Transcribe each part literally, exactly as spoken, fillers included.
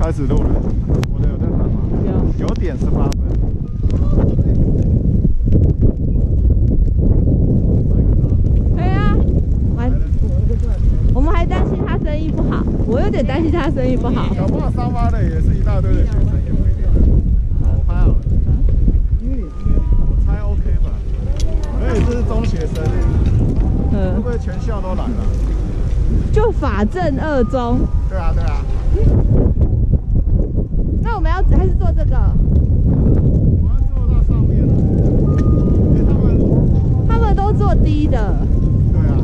开始录了，我的有在传吗？有。九点十八分。 对啊，还我们还担心他生意不好，我有点担心他生意不好。 搞不好沙发的也是一大堆的学生，也不一定。我拍好了，因为我猜 OK 吧，而且这是中学生，嗯，会不会全校都来了？ 就法政二中。 对啊，对啊。 那我们要还是做这个？ 我要坐到上面了。因为他们他们都坐低的。 对啊。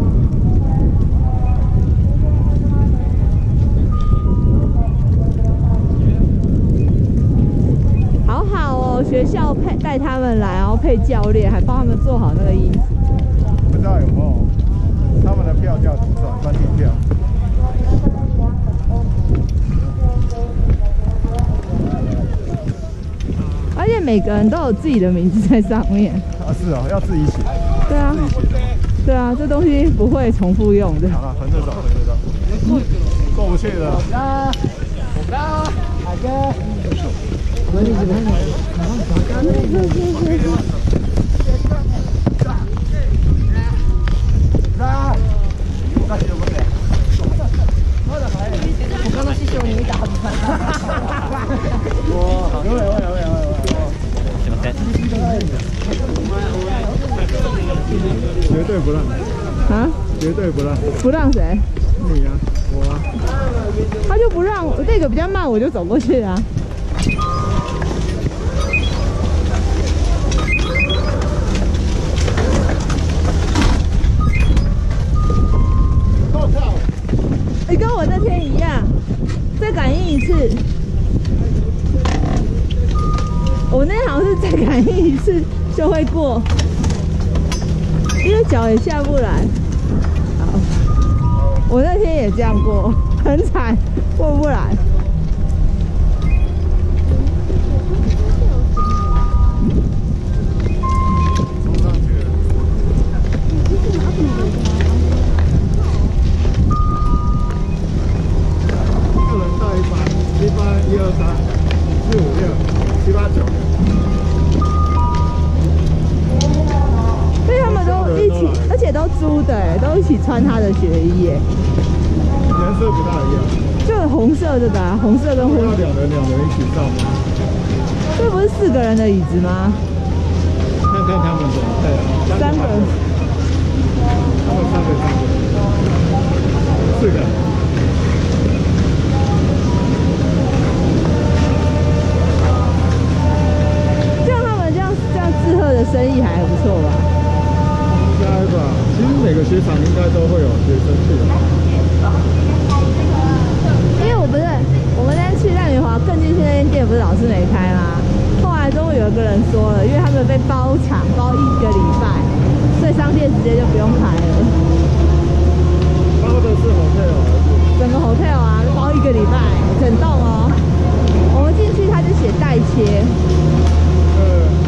好好哦，学校配带他们来，然后配教练，还帮他们做好那个衣服。 不知道有没有他们的票价怎么算？专题票。 而且每个人都有自己的名字在上面。 啊，是哦，要自己写。 对啊， 自己写的。对啊，这东西不会重复用的。 好了，横着走，横着走。过不去了。啊，啊，海哥。我你怎么样？啊！我刚刚是说你打不翻。哇！有有有有有有。绝对不让。 啊？ 绝对不让。 不让谁？ 你啊，我啊。 他就不让，这个比较慢，我就走过去啊。你跟我那天一样，再感应一次。我那天好像是再感应一次就会过，因为脚也下不来。好，我那天也这样过，很惨，过不来。 一二三，四五六，七八九。 所以他们都一起，而且都租的，都一起穿他的学衣耶。 颜色不大一样。 就红色的吧，红色跟灰。 要两人两人一起上吗？ 这不是四个人的椅子吗？ 看看他们的，对， 三个。 他们三个三个，四个。志贺的生意还不错吧？ 应该吧，其实每个雪场应该都会有学生去的。 因为我不是我们那天去烂圆华更进去那间店，不是老是没开吗？后来终于有一个人说了，因为他们被包场包一个礼拜，所以商店直接就不用开了。 包的是 hotel 还是？ 整个 hotel 啊，包一个礼拜，整栋哦。我们进去他就写代切。 嗯。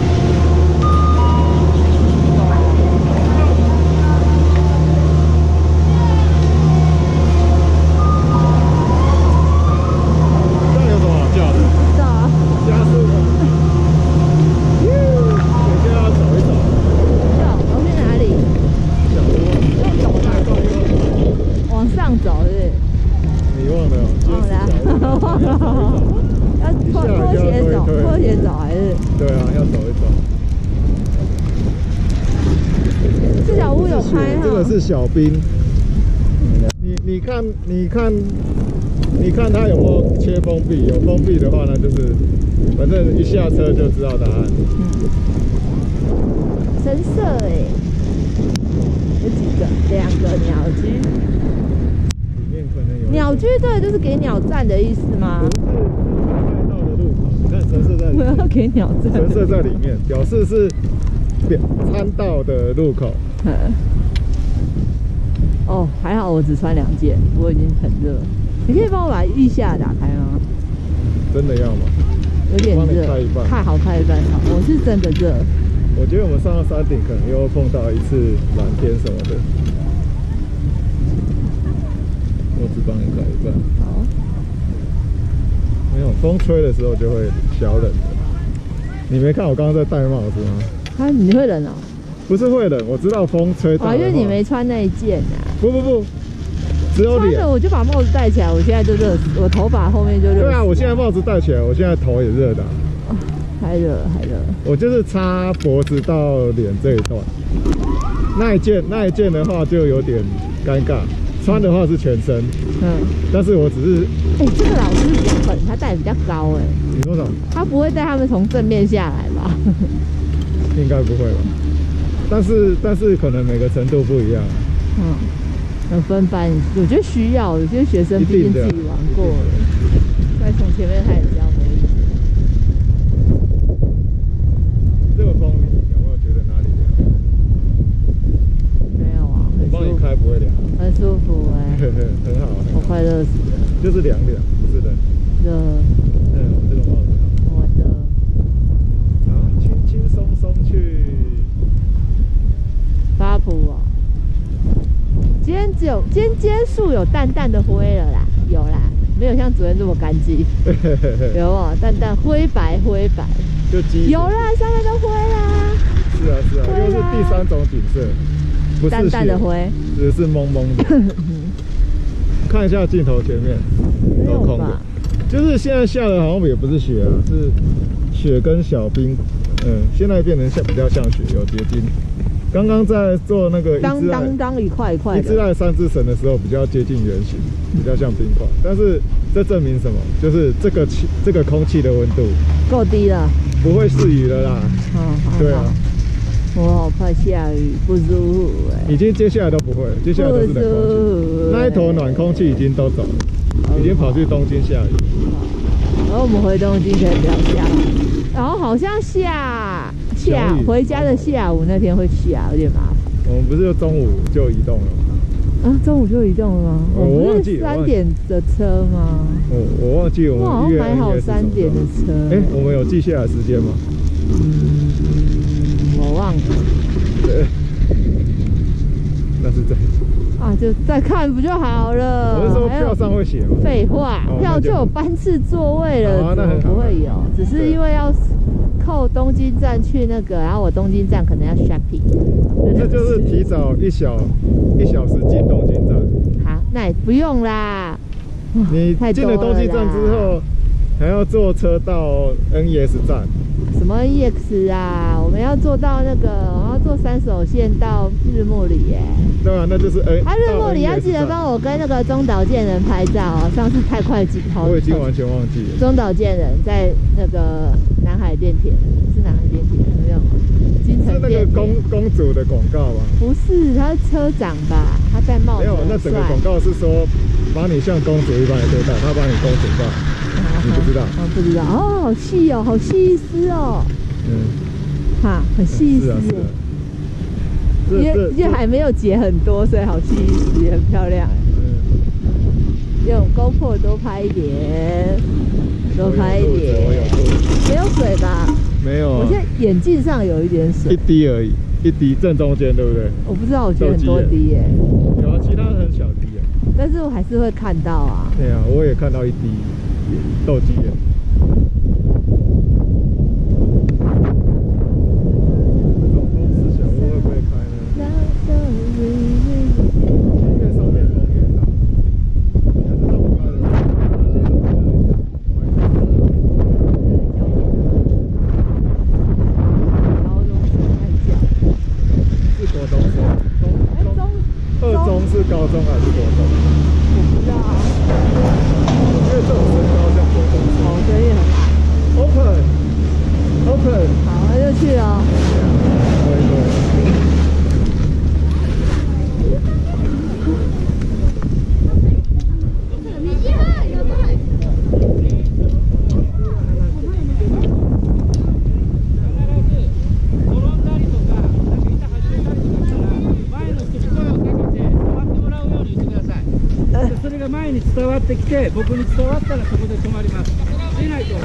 是小兵，你你看你看你看他有没有切封闭？有封闭的话呢，就是反正一下车就知道答案。 嗯，深色哎，有几个？两个鸟居。 里面可能有鸟居，对，就是给鸟站的意思吗？ 不是，麦道的路口，你看神社在里面。 我要给鸟站。 神社在里面，表示是表参道的路口。 嗯。哦，还好我只穿两件，我已经很热。你可以帮我把腋下打开吗？ 真的要吗？ 有点热， 开一半。 太好，开一半好。我是真的热。 我觉得我们上到山顶可能又碰到一次蓝天什么的。我只帮你开一半。 好。 风吹的时候就会小冷的。你没看我刚刚在戴帽子吗？ 啊，你会冷哦？ 不是会冷，我知道风吹到。 哦，因为你没穿那一件啊。 不不不，只有脸。 穿了我就把帽子戴起来，我现在就热死，我头发后面就热。 对啊，我现在帽子戴起来，我现在头也热的、啊。 哦，还热还热。我就是擦脖子到脸这一段，那一件那一件的话就有点尴尬。穿的话是全身，嗯，但是我只是， 哎、欸，这个老师比较狠，他戴比较高、哎， 你说什么？ 他不会带他们从正面下来吧？ 应该不会吧？但是但是可能每个程度不一样、啊， 嗯，有分班，我觉得需要，有些学生毕竟自己玩过了，再从前面开始教没意思。 这个风有没有觉得哪里凉？ 没有啊， 我帮你开不会凉。 很舒服哎、欸， 很好， 我快热死了。 就是凉凉，不是冷。 热。 嗯，这个帽子好。 我的。 啊，轻轻松松去。 八埔哦。今天只有今天今天树有淡淡的灰了啦，有啦，没有像昨天这么干净。有哦，淡淡灰白灰白。 就基。有啦，上面都灰啦。 是啊是啊，又是第三种景色。不是淡淡的灰， 只是蒙蒙的。看一下镜头前面，都空的。就是现在下的好像也不是雪啊，是雪跟小冰。嗯，现在变成像比较像雪，有结晶。刚刚在做那个当当当一块一块的。 一只爱三只神的时候，比较接近圆形，比较像冰块。但是这证明什么？就是这个气，这个空气的温度够低了， 不会是雨了啦。 嗯， 对啊。 我好怕下雨，不舒服哎、欸。 已经接下来都不会，接下来都是冷空气。那一头暖空气已经都走了，已经跑去东京下雨。 然后我们回东京可以不要下雨，然后好像下下回家的下午那天会下，有点麻烦。 我们不是就中午就移动了吗？ 啊，中午就移动了吗？ 我忘记三点的车吗？ 我我忘记我们好像买好三点的车。 哎、欸，我们有记下来时间吗？ 嗯。我忘了， 对，那是这啊，就再看不就好了？ 我是说票上会写吗？ 废话，哦、票就有班次座位了， 哦、 怎么不会有？只是因为要扣东京站去那个，然后我东京站可能要 shopping。 这就是提早一小一小时进东京站。 好，那也不用啦。 你进了东京站之后，还要坐车到 N E S 站。 什么 N E X 啊？我们要坐到那个，我要坐三手线到日暮里耶。 对啊，那就是 N。 他、啊、日暮里要记得帮我跟那个中岛健人拍照哦。上次太快镜头， 我已经完全忘记了。 中岛健人在那个南海电铁，是南海电铁没有？金城电铁。 是那个公公主的广告吗？ 不是，他是车长吧？他戴帽子。 没有，那整个广告是说把你像公主一般的对待，他把你公主化。你不知道？ 我不知道哦，好细哦，好细丝哦。嗯，哈，很细丝。是啊，是啊。因为因为还没有结很多，所以好细丝，也很漂亮。嗯。用 GoPro 多拍一点，多拍一点。 我有。 没有水吧？ 没有啊。 我现在眼镜上有一点水。 一滴而已，一滴正中间，对不对？ 我不知道，我觉得很多滴耶。 有啊，其他很小滴啊。 但是我还是会看到啊。对啊，我也看到一滴。斗鸡眼，这种公司小屋会不会开呢？越上面风越大，但是让我开的， 高中生在叫， 是国中生，中中二中是高中还是国中？ 我不知道啊。 因为这种身高像国中生。 哦，所以很矮。 Open，Open。Open 好，那就去哦。 对对。 それが前に伝わってきて、僕に伝わったらそこで止まります。でないと。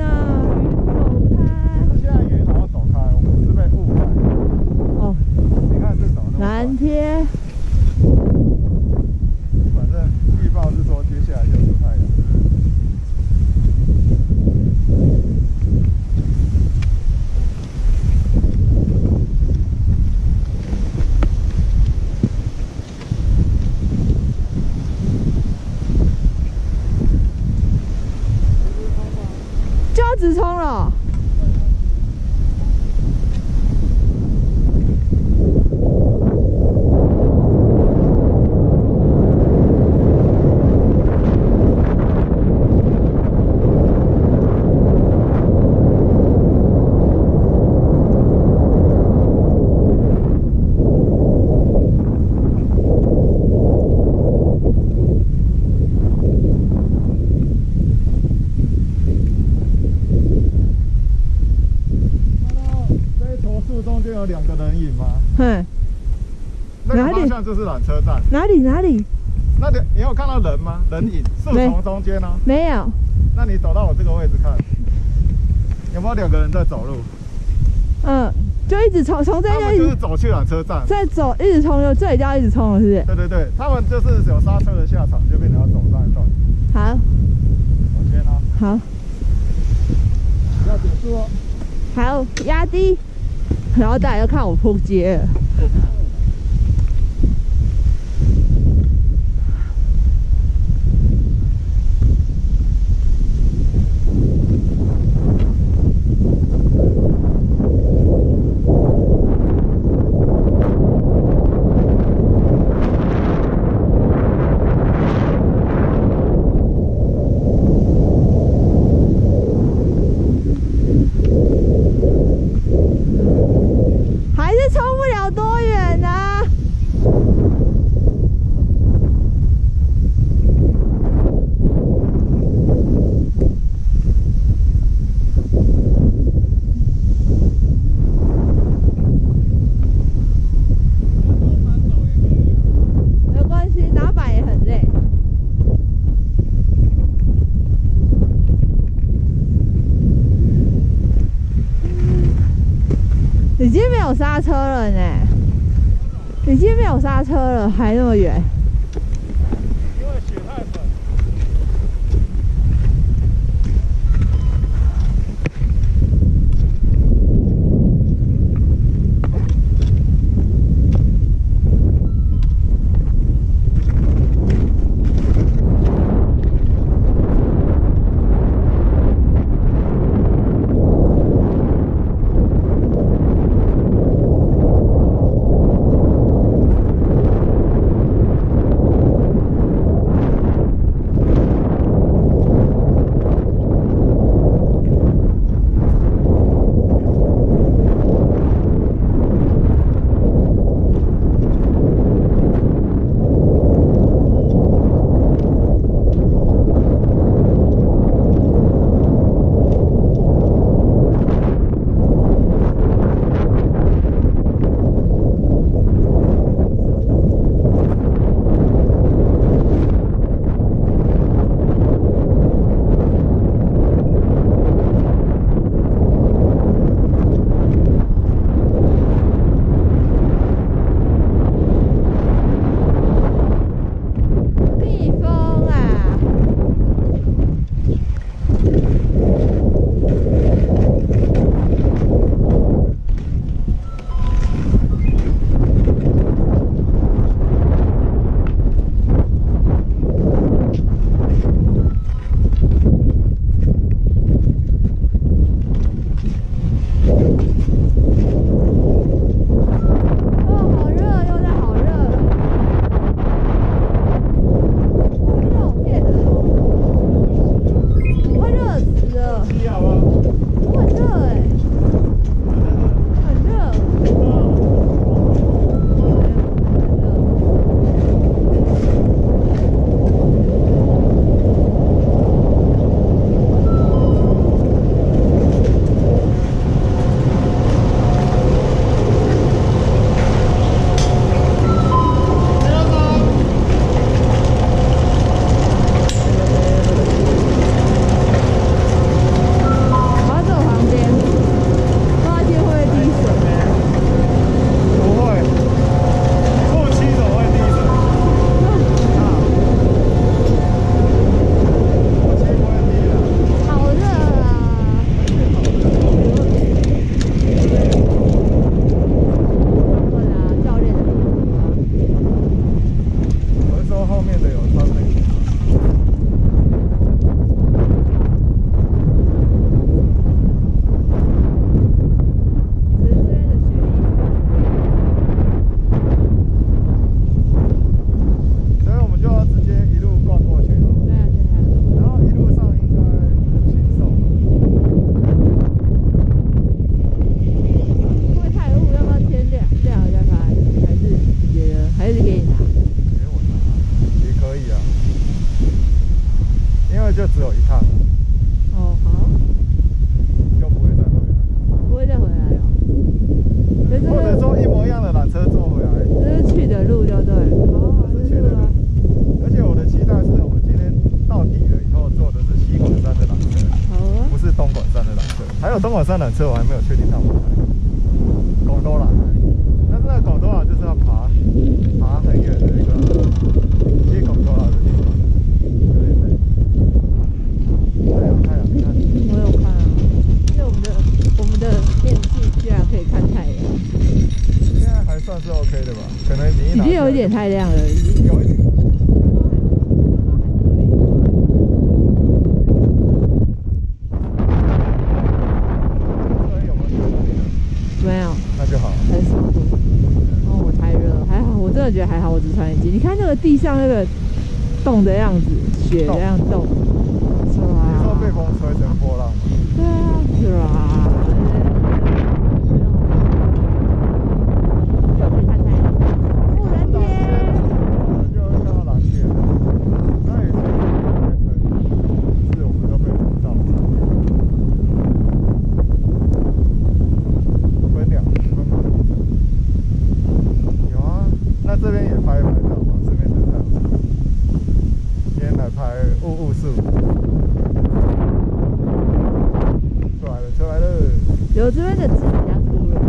走开。 现在云好像走开，我们是被雾盖。 哦， 你看这走那么快蓝天。 反正预报是说接下来就出太阳。 就要直冲了。 中间有两个人影吗？ 哼， 那个方向就是缆车站。 哪里哪里？ 那你你有看到人吗？人影树丛中间呢、啊？ 没有。 那你走到我这个位置看，有没有两个人在走路？ 嗯，就一直冲，从这边就是走去缆车站， 再走一直冲，就这里就要一直冲了，是不是？ 对对对，他们就是有刹车的下场，就变成要走那一段。 好， 我先啊。 好。 不要减速哦。 好，压低。然后大家就看我扑街了。已经没有刹车了呢，已经没有刹车了，还那么远。 因为雪太粉。 东莞山的缆车，还有东莞山缆车，我还没有确定它有没有开。狗兜啦，但是那个狗兜啦就是要爬爬很远的一个接狗兜啦的地方，有点累。太阳太阳，你看， 我有看啊，因为我们的我们的电视居然可以看太阳， 现在还算是 OK 的吧？可能你一已经有一点太亮了， 有一点。 没有， 那就好， 很少。哦，我太热了，还好，我真的觉得还好，我只穿一件。你看那个地上那个冻的样子，雪的样子冻，是吧？ 你说被风吹成波浪吗？ 对啊，是吧？就可以看太阳，哦，蓝天， 就会看到蓝天。那也是是我们都被风罩住。分两分不同层。有啊，那这边也拍一拍照嘛，顺便登上去。今天来拍雾雾树。出来了，出来了。 有这边的字比较突然。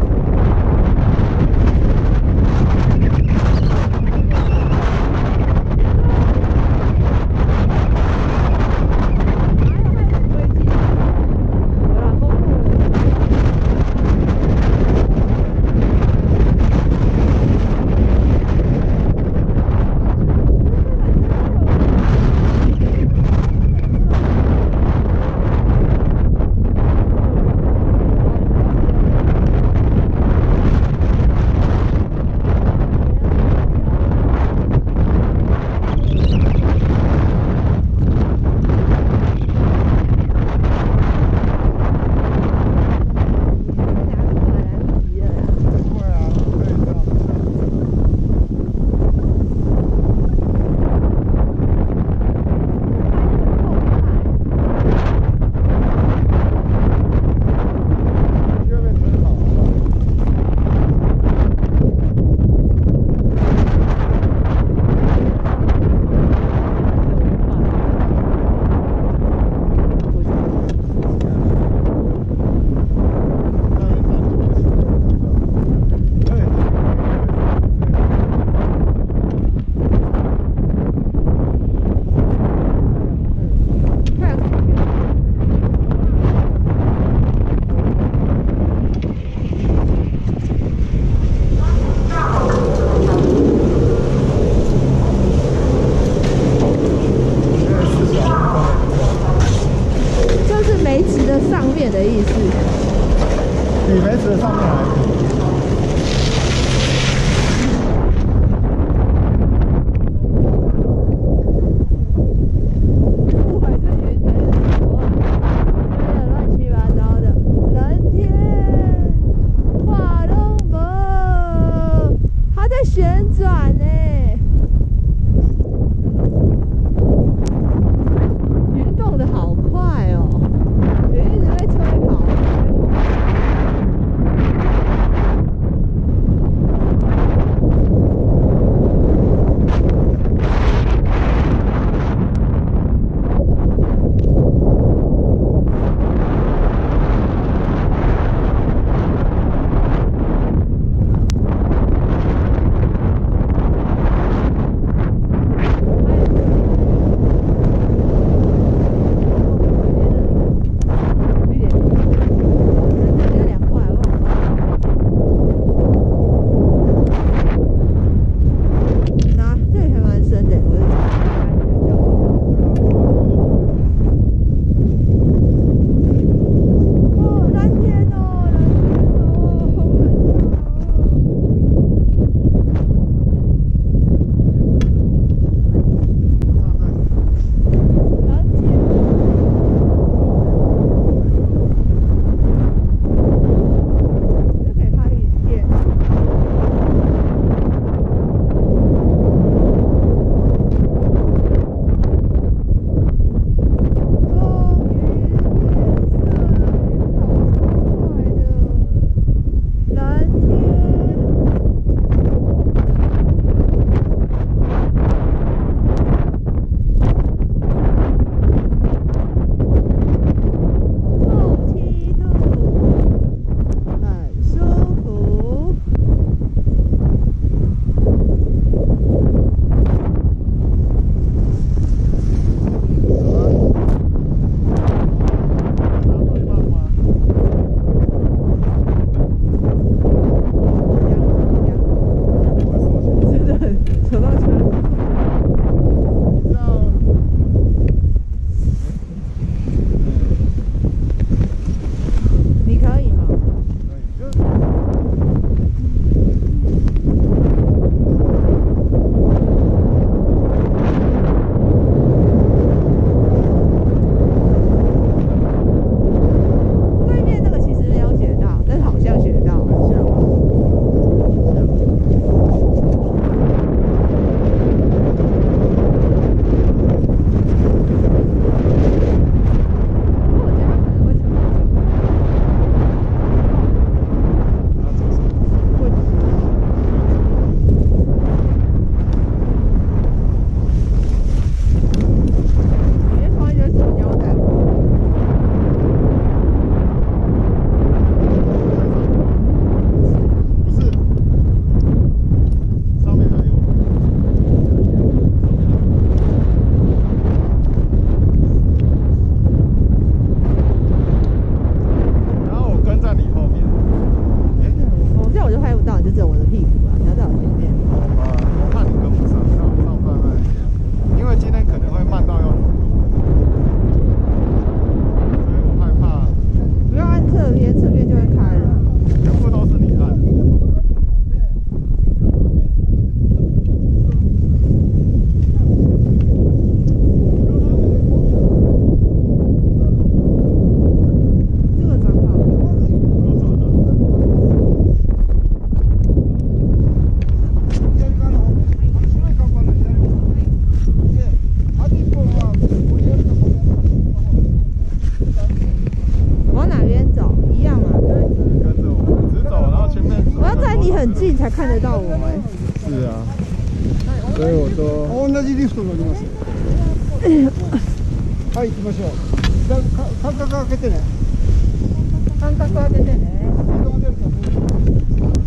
的意思。 比梅子的上面还低。 不管是云还是什么，吹的乱七八糟的，蓝天画龙门，它在旋转呢。云动得好快哦，云一直被吹跑。 很近才看得到我哎。 是啊，所以我说。 同じリフト乗ります。はい、行きましょう。じゃあ、間隔開けてね。 間隔開けてね。 人が出ると思う。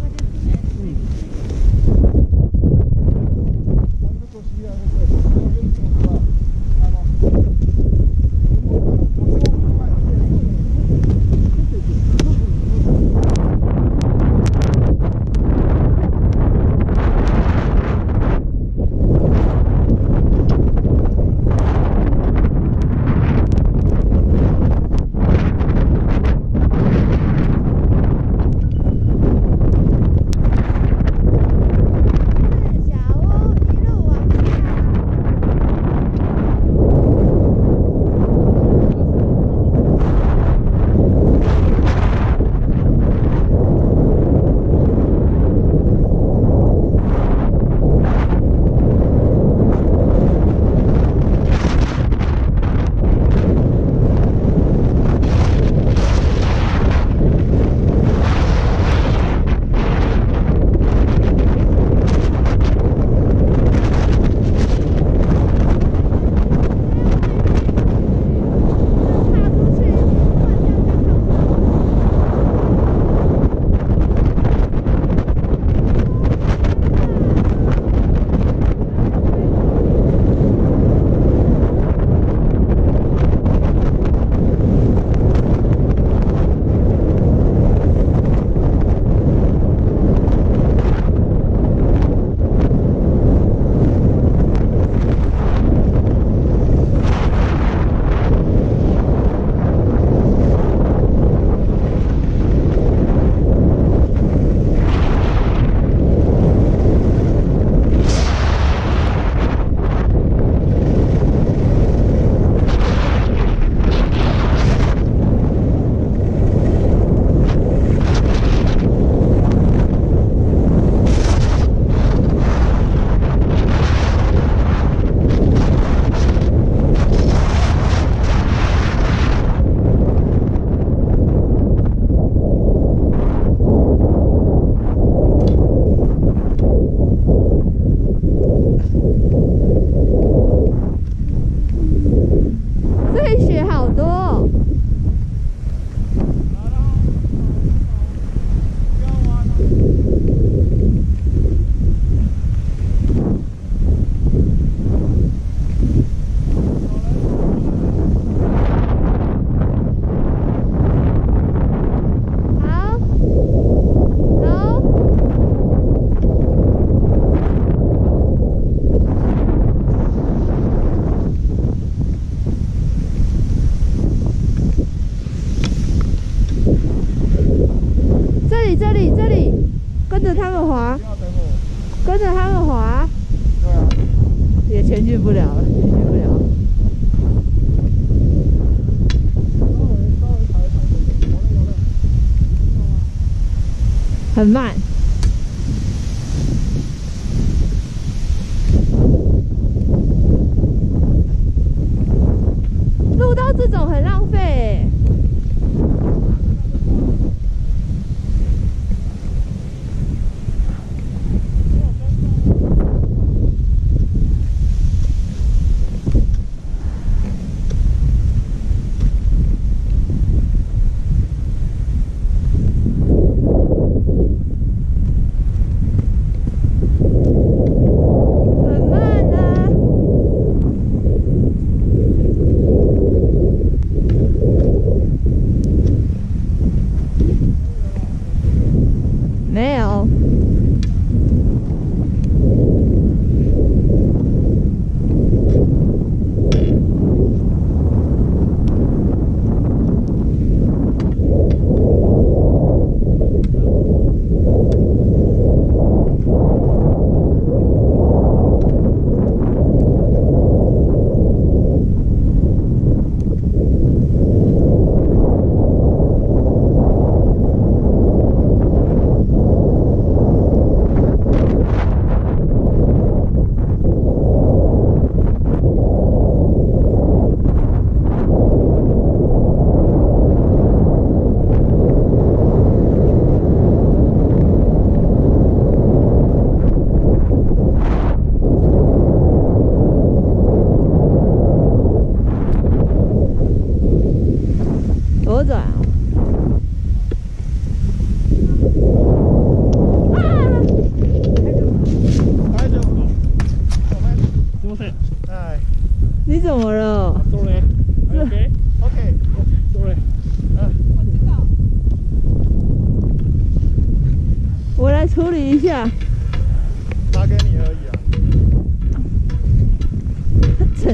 跟着他们滑，跟着他们滑， 对啊， 也前进不了了，前进不了。很慢。录到这种很浪费欸。 处理一下。 拿给你而已啊。 真，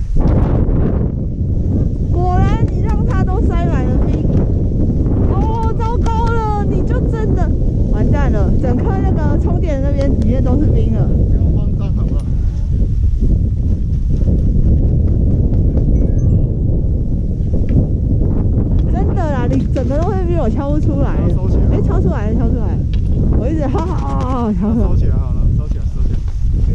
果然你让它都塞满了冰。哦，糟糕了，你就真的完蛋了，整颗那个充电那边里面都是冰了。 不用慌张，好不好？ 真的啦，你整个都会被我敲不出来。 收起来。 哎，敲出来了，敲出来了。我一直哈哈哈哈敲出来。 收起来好了，收起来，收起来。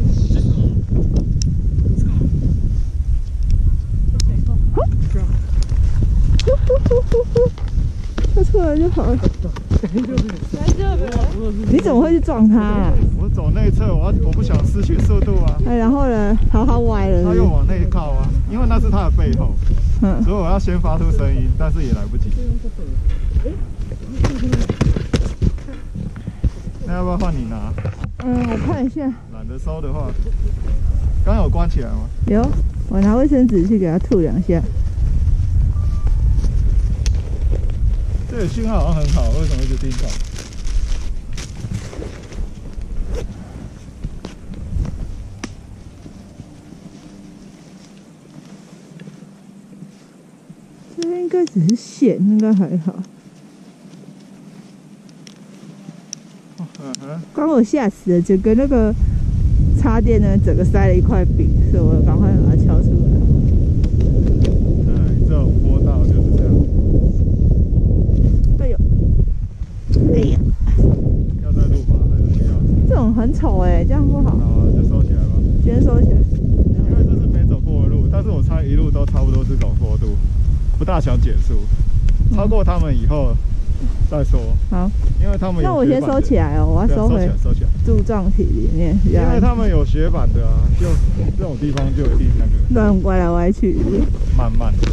敲出来就好了。你怎么会去撞它啊？ 我走内侧，我我不想失去速度啊。 哎，然后呢？好好歪了是不是。 他又往内靠啊，因为那是他的背后， 嗯， 所以我要先发出声音，但是也来不及。那要不要换你拿？ 嗯，我看一下。 懒得收的话，刚有关起来吗？ 有，我拿卫生纸去给它吐两下。 这个信号好像很好，为什么一直叮咚？ 这边应该只是线，应该还好。 嗯哼， 刚我吓死了，整个那个插电呢，整个塞了一块饼，所以我赶快把它敲出来。 哎，这种坡道就是这样。 哎呦，哎呀， 要再录吗？还是不要？ 这种很丑哎，这样不好。 好啊，就收起来吧。 先收起来。 因为这是没走过的路，但是我猜一路都差不多这种坡度，不大想减速。超过他们以后再说。 好， 因为他们有那我先收起来哦，我要收回收起来。 柱状体里面。 因为他们有雪板的啊，就这种地方就一定那个乱歪来歪去。 慢慢的。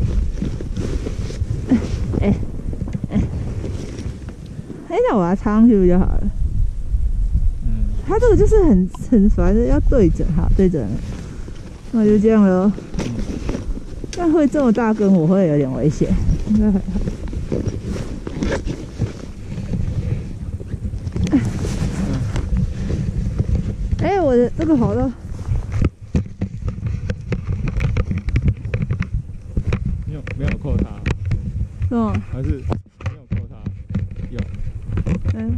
哎哎哎，那我要插上去不就好了？ 嗯， 它这个就是很很烦的，要对准，好对准了，那就这样了。但会这么大根，我会有点危险，应该还好。哎、欸，我的这个好了。 你有没有扣它？ 是吗？ 还是没有扣它？有。 嗯。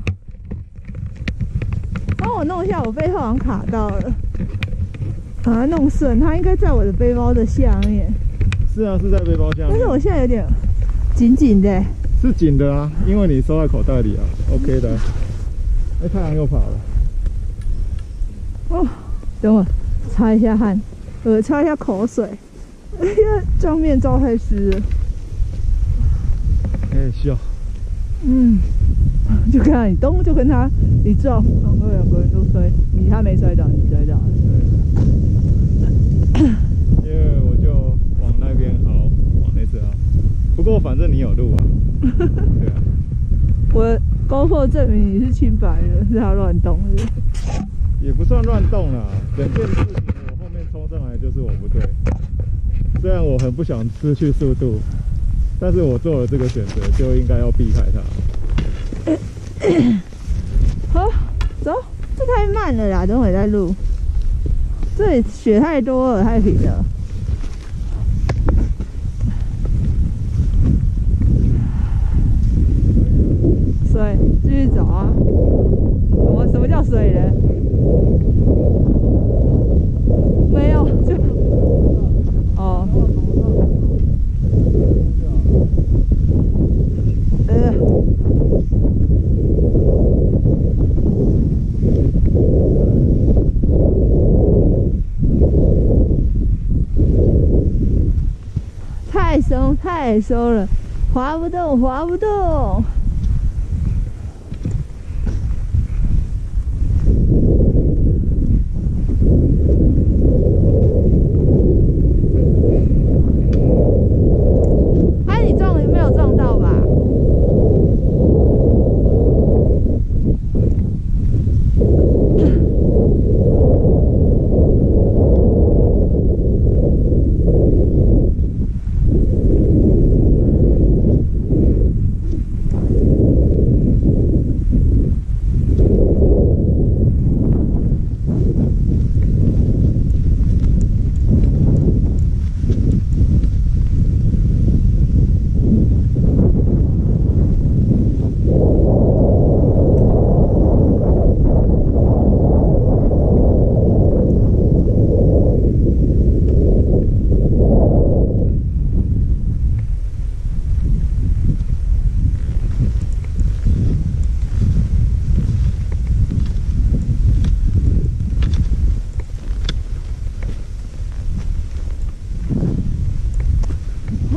帮我弄一下，我背后好像卡到了。把它弄顺，它应该在我的背包的下面。 是啊，是在背包下面。 但是我现在有点紧紧的、欸。 是紧的啊，因为你收在口袋里啊 ，OK 的。哎、欸，太阳又跑了。 哦，等我擦一下汗，呃，擦一下口水，因为妆面罩太湿了。 哎、欸，笑。 嗯，就看到你咚，就跟他一撞，然后两个人都摔，你他没摔倒，你摔倒了。 因为我就往那边凹，往那侧凹。不过反正你有路啊。对啊。 我高破证明你是清白的，是他乱动的。 也不算乱动啦，整件事情我后面冲上来就是我不对。虽然我很不想失去速度，但是我做了这个选择，就应该要避开它。 好，走，这太慢了啦，等会再录。这里雪太多了，太平了。水，继续走啊！我什么叫水呢？没有，就哦，呃，太松太松了，滑不动，滑不动。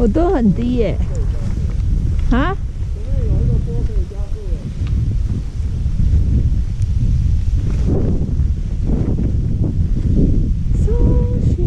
我都很低耶、啊？松雪。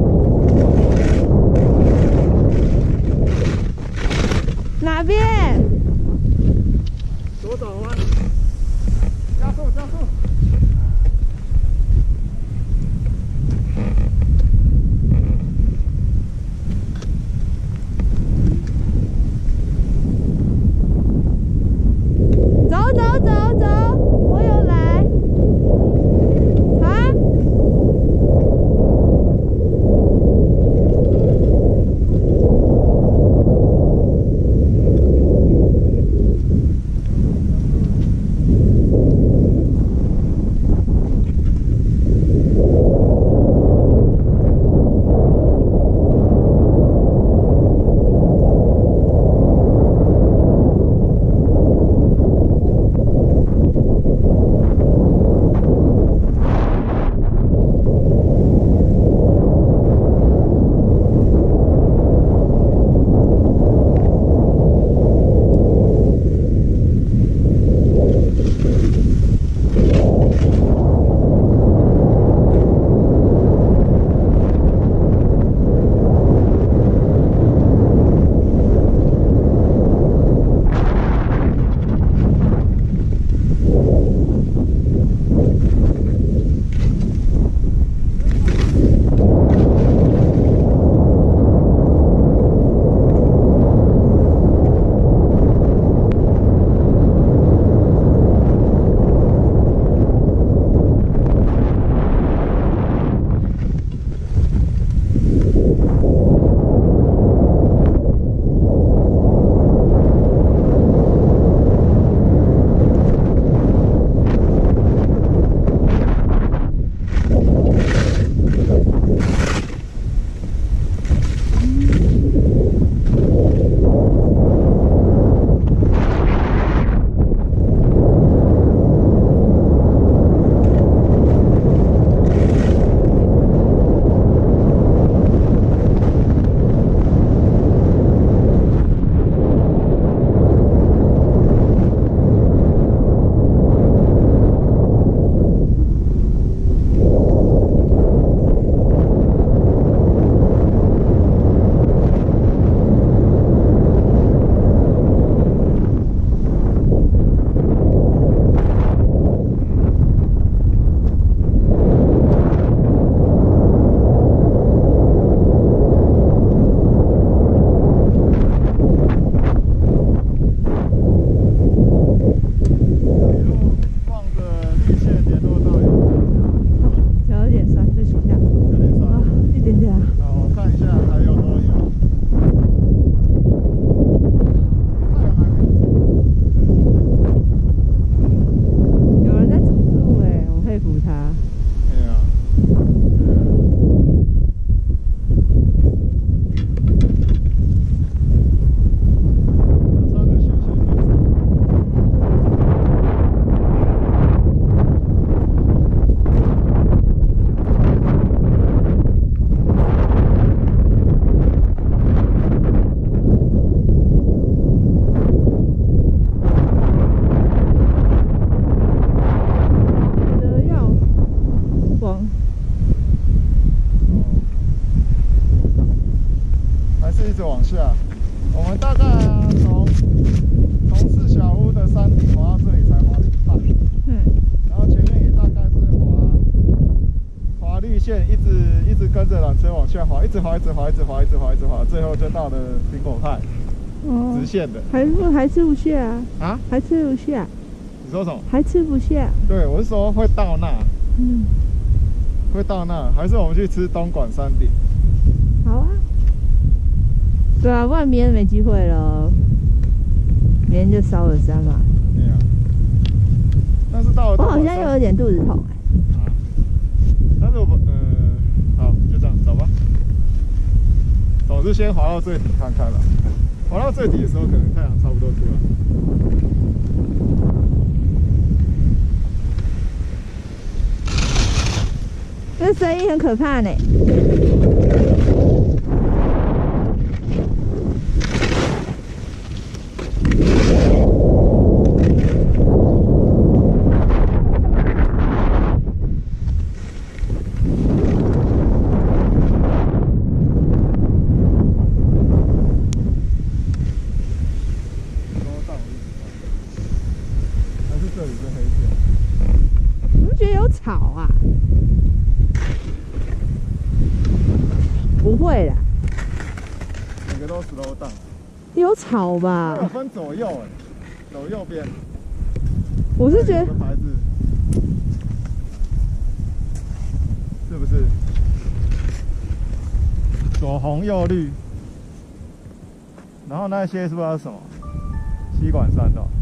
哪边？ 是一直往下。我们大概啊从从四小屋的山顶滑到这里才滑了一半。嗯。然后前面也大概是滑滑绿线，一直一直跟着缆车往下滑，一直滑，一直滑，一直滑，一直滑，一直滑，最后就到了苹果派。哦。直线的。 还不还吃不下啊？啊？还吃不下？ 你说什么？ 还吃不下？ 对，我是说会到那。嗯。会到那，还是我们去吃东莞山顶？ 好啊。对啊，不然明天没机会了。明天就烧了山嘛。 对啊。但是到了， 我好像又有点肚子痛哎、欸。啊。 但是我们，嗯、呃，好，就这样，走吧。总是先滑到最底看看了。滑到最底的时候，可能太阳差不多出来。 那声音很可怕呢。 还是这里是黑线？ 你不觉得有草啊？不会啦， 每个都 slow down。 有草吧？ 有分左右哎，走右边。 我是觉得牌子是不是左红右绿？然后那些是不知道是什么？吸管山道。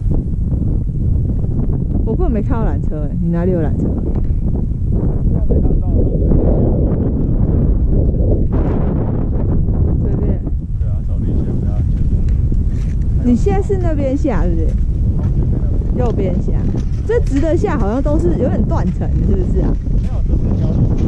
我根本没看到缆车哎，你哪里有缆车？ 没看到， 随便。 对啊，走绿线比较安全。 你现在是那边下是不是？右边下，这直的下好像都是有点断层，是不是啊？ 没有，这是交流。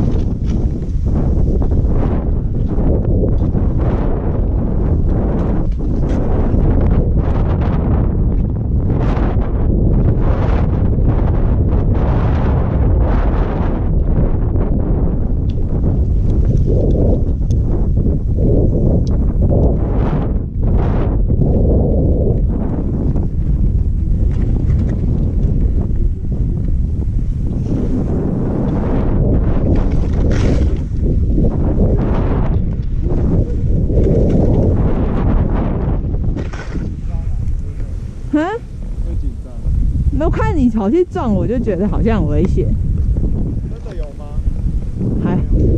我看你跑去撞，我就觉得好像很危险。 真的有吗？ 还。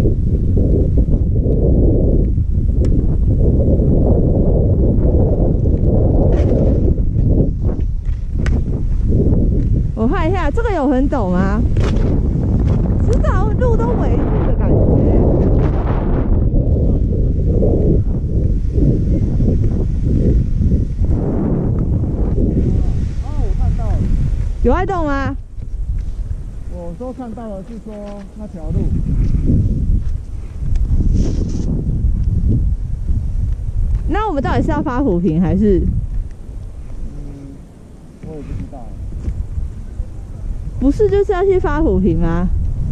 我看一下，这个有很陡吗？知道路都围住的感觉。有在动吗？ 我说看到了，是说那条路。 那我们到底是要发虎屏还是？ 嗯，我也不知道。 不是，就是要去发虎屏吗？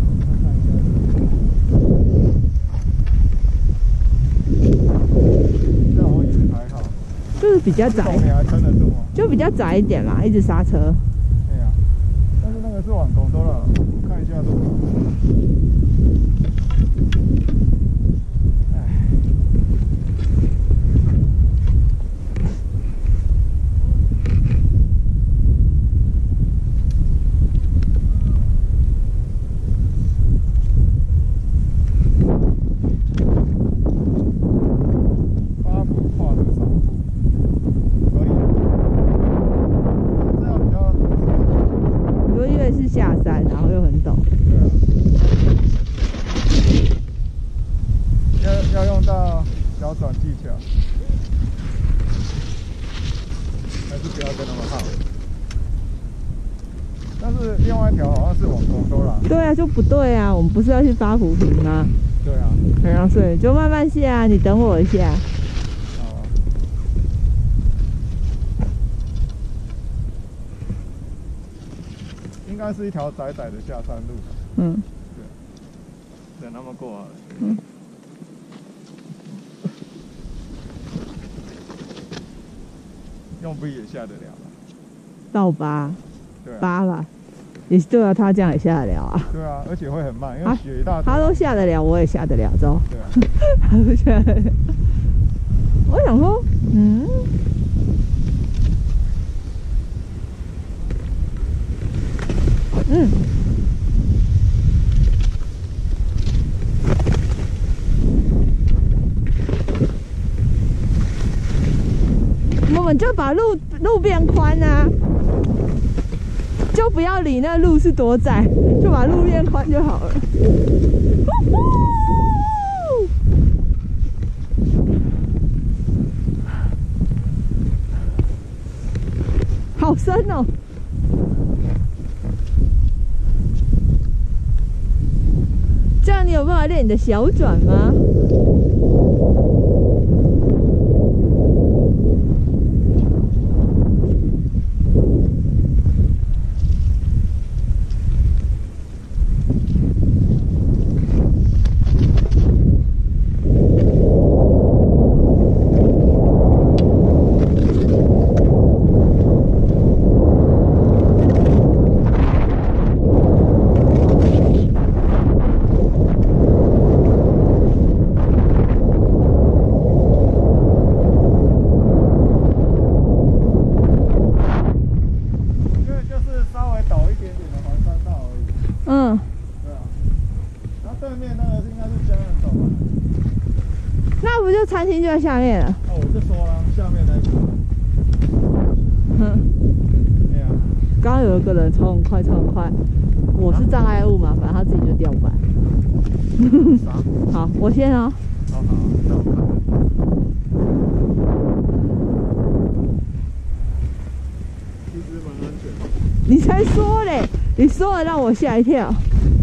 这好像也还好。 就是比较窄。 你还撑得住吗？ 就比较窄一点嘛，一直刹车。 但是那个是往广州了，看一下路。八幅跨的上步，可以。这样比较。 我以为是下山，然后又很陡。 对啊。要要用到小转技巧，还是不要跟他们耗。但是另外一条好像是往广州啦。 对啊，就不对啊，我们不是要去发虎屏吗？ 对啊。 对啊，所以就慢慢下，你等我一下。 好啊。应该是一条窄窄的下山路。嗯。对。等他们过好了。嗯。 用 V 也下得了。 到八， 对、啊， 八吧，也对啊，他这样也下得了啊。 对啊，而且会很慢，因为雪一大堆。 他都下得了，我也下得了，知道？ 对啊， 他都下得了。我想说，嗯。嗯，我们就把路路变宽啊，就不要理那路是多窄，就把路变宽就好了。好深哦！这样你有办法练你的小转吗？餐厅就在下面了。 哦，我就说了，下面那一个。 哼。 对啊。 刚刚有一个人冲很快，冲很快。我是障碍物嘛，反正他自己就掉板。 啥？ 好，我先哦。 好好，那我看。其实蛮安全的。 你才说嘞！你说了让我吓一跳。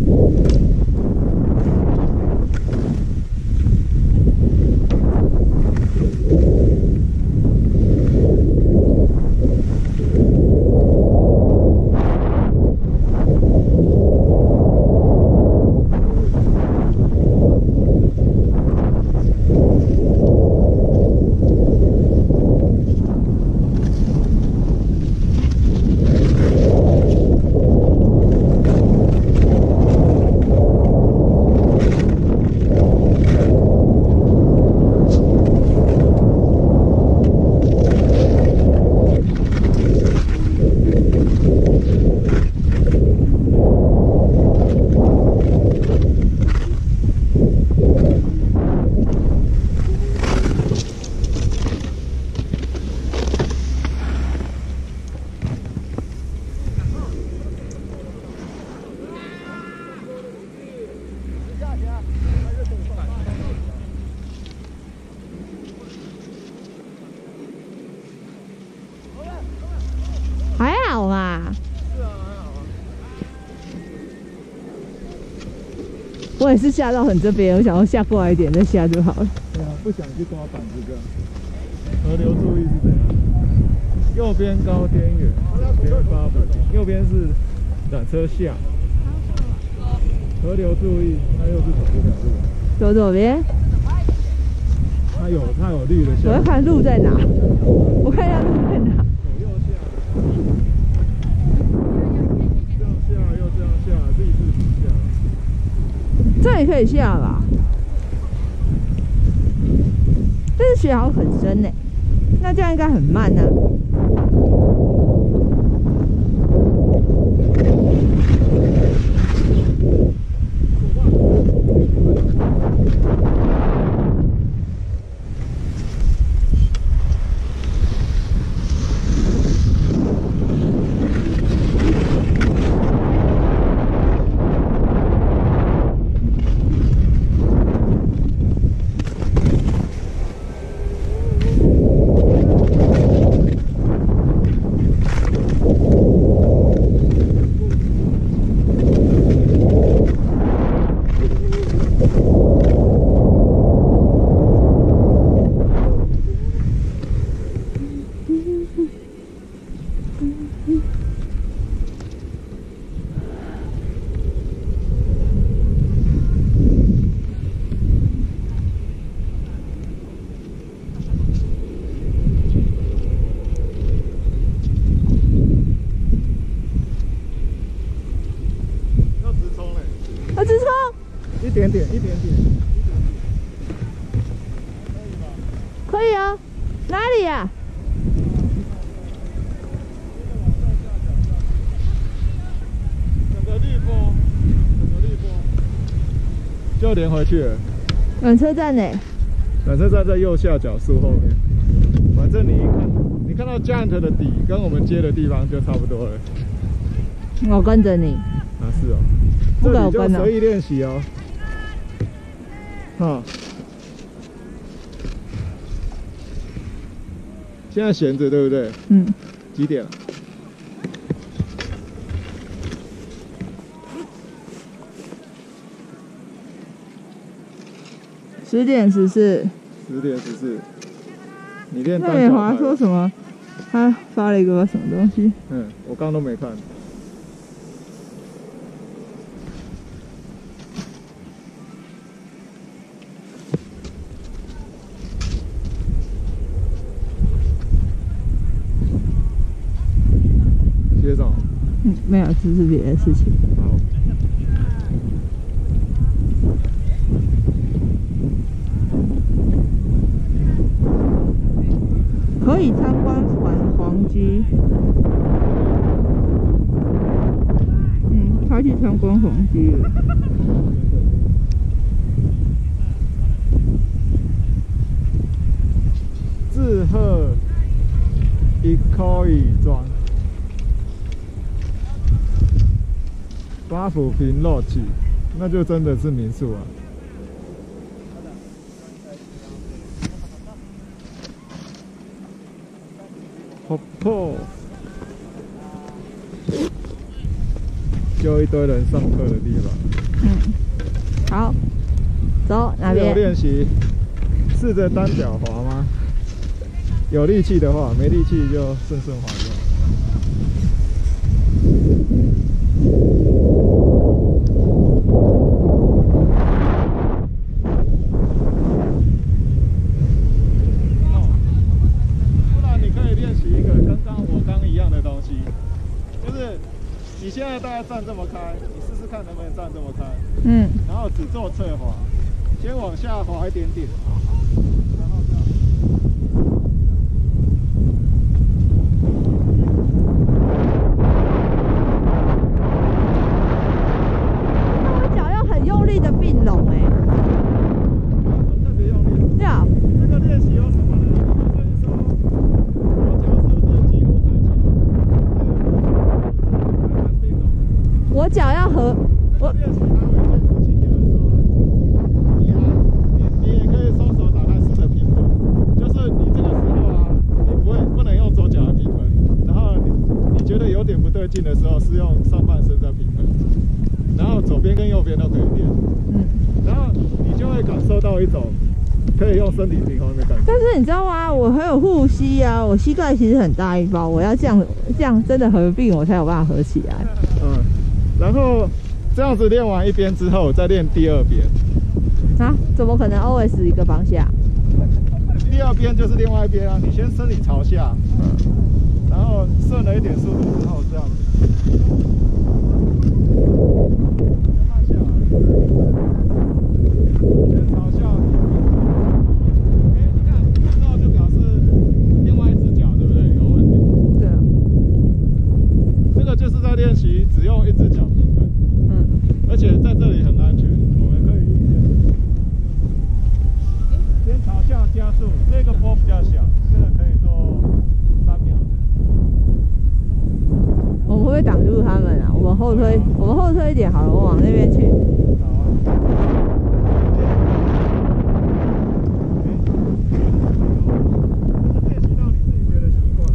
还好嘛。 是啊，还好啊。 我也是下到很这边，我想要下过来一点再下就好了。 对啊，不想去抓板子这样。河流注意是怎样？右边高边远，左边发不进，右边是缆车下。河流注意，它又是同一条路。 走左边。 它有它有绿的下。 我要看路在哪，我看一下路在哪。 左右下。这样下又这样下，立字体下。 这里可以下吧？但是雪好像很深呢，那这样应该很慢呢、啊。 点点，一点点。 可以啊，哪里呀、啊？ 整个绿波，整个绿波，就连回去了。 缆车站呢？ 缆车站在右下角树后面。反正你一看，你看到 Giant 的底跟我们接的地方就差不多了。 我跟着你。 啊，是哦。 不这里跟哦。 就随意练习哦。哈。现在闲着对不对？ 嗯。 几点了？ 十点十四。 十点十四。你练单那美华脚说什么？他发了一个什么东西？ 嗯，我刚刚都没看。学长。 嗯，没有，只是别的事情。 好。 可以参观环黄居。嗯，他去参观黄居了。 志贺一口一庄，八府坪落起，那就真的是民宿啊。好破，就一堆人上课的地方。 嗯，好，走哪边？ 练习，试着单脚滑吗？有力气的话，没力气就顺顺滑就好。你现在大概站这么开，你试试看能不能站这么开。嗯。然后只做侧滑，先往下滑一点点，然后这样。 那我脚要很用力的并拢哎。 特别用力。 要。 这个练习有什么呢？就是说，我脚是不是几乎抬起来？ 我脚要和我练习还有一件事情就是说，你啊，你你也可以双手打开试着平衡，就是你这个时候啊，你不会不能用左脚来平衡，然后你你觉得有点不对劲的时候，是用上半身在平衡，然后左边跟右边都可以练，嗯，然后你就会感受到一种可以用身体平衡的感觉。 但是你知道吗？我很有护膝啊，我膝盖其实很大一包，我要这样这样真的合并，我才有办法合起来。 嗯。然后这样子练完一边之后，再练第二边。 啊？怎么可能 always 一个方向？ 第二边就是另外一边啊！你先身体朝下，嗯，然后顺了一点速度之后，这样子，慢下来，先朝下。哎，你看，之后就表示另外一只脚对不对？有问题。 对啊。 这个就是在练习只用一只脚平衡，嗯，而且在这里很安全，我们可以先朝下加速，这个波比较小，这个可以做三秒。 我们会不会挡住他们啊？我们后推，我们后推一点好了，我往那边去。 好啊。练习到你自己觉得习惯。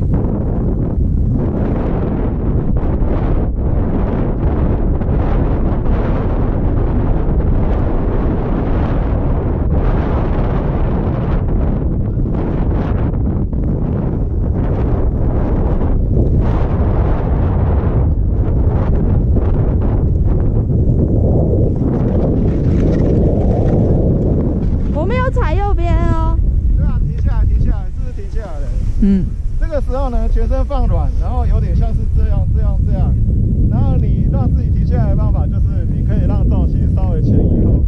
嗯，这个时候呢，全身放软，然后有点像是这样、这样、这样。然后你让自己停下来的方法就是，你可以让重心稍微前移后移。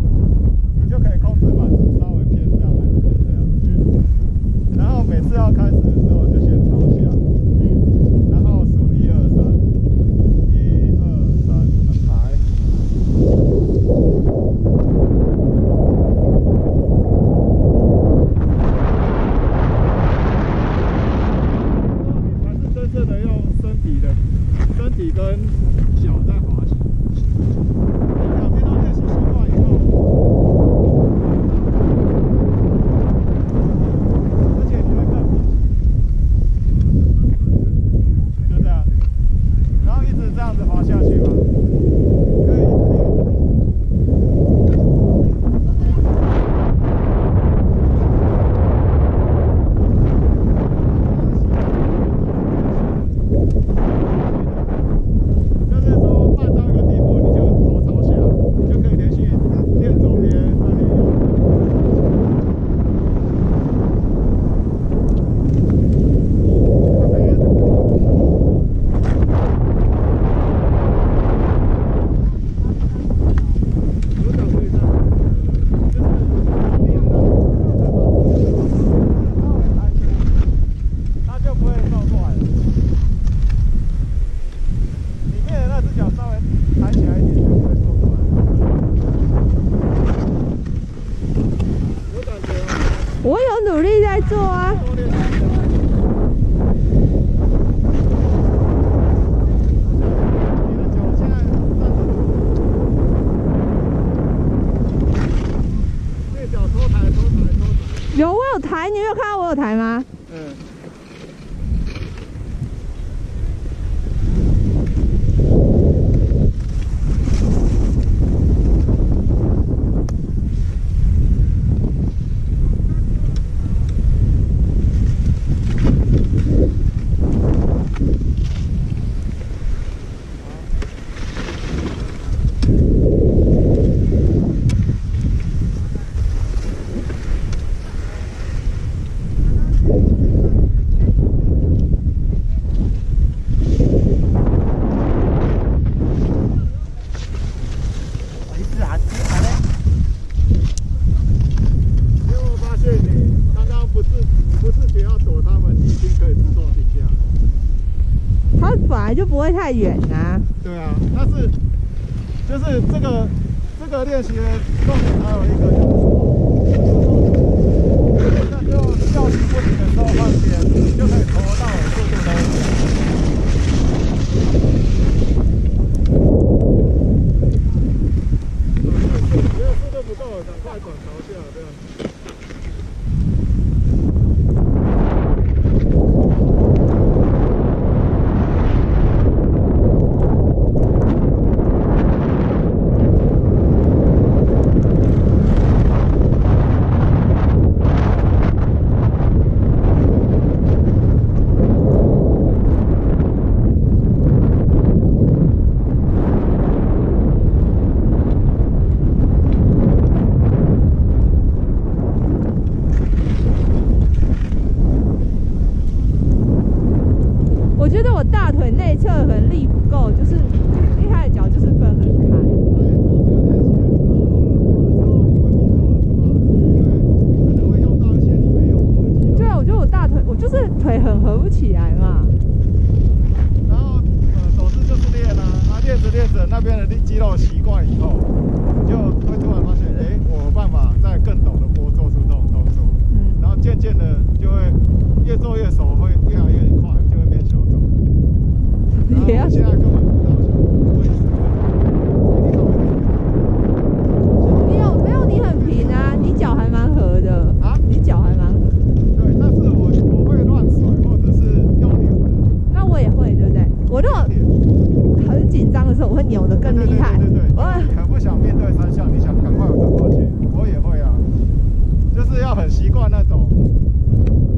要开始的时候就先朝下， 嗯， 然后数一二三，一二三，抬。你才是真正的用身体的身体跟脚在滑行。你两边都练习习惯以后。而且你会更平就这样，然后一直这样子滑下去嘛，可以一直练。就是说慢到一个地步，你就头朝下，你就可以连续练左边，再练右边。有档可以这样，就是练到稍微抬起来，它就不会倒过来了。里面的那只脚稍微抬起来一点，就不会倒过来。有感觉吗？ 我有努力在做啊。 多练习。你的脚现在站着，这脚偷抬偷抬偷抬。 有，我有抬，你没有看到我有抬吗？ 嗯。你有没有发现你刚刚不自不自觉要躲他们，你已经可以自动停下。 它本来就不会太远啊。 对啊，但是就是这个这个练习的重点还有一个就是说，那就调息不停的时候换边，你就可以从头到尾速度都觉得速度不够了，赶快转朝下这样。 我觉得我大腿内侧可能力不够，就是厉害的脚就是分很开。对啊，我觉得我大腿，我就是腿很合不起来嘛。 然后呃，总之就是练啊，啊练着练着那边的肌肉习惯以后，你就会突然发现，哎，我有办法在更陡的坡做出这种动作。 嗯。 然后渐渐的就会越做越熟，会越来越快，就会变小种。然后也要现在根本不到小种，我也是。 你有没有？你很平啊，你脚还蛮合的啊， 你脚还蛮合。 对，但是我我会乱甩，或者是用扭的。 那我也会，对不对？我如果很紧张的时候，我会扭得更厉害。 对对对对对， 我你很不想面对山下，你想赶快转过去，我也会啊，就是要很习惯那种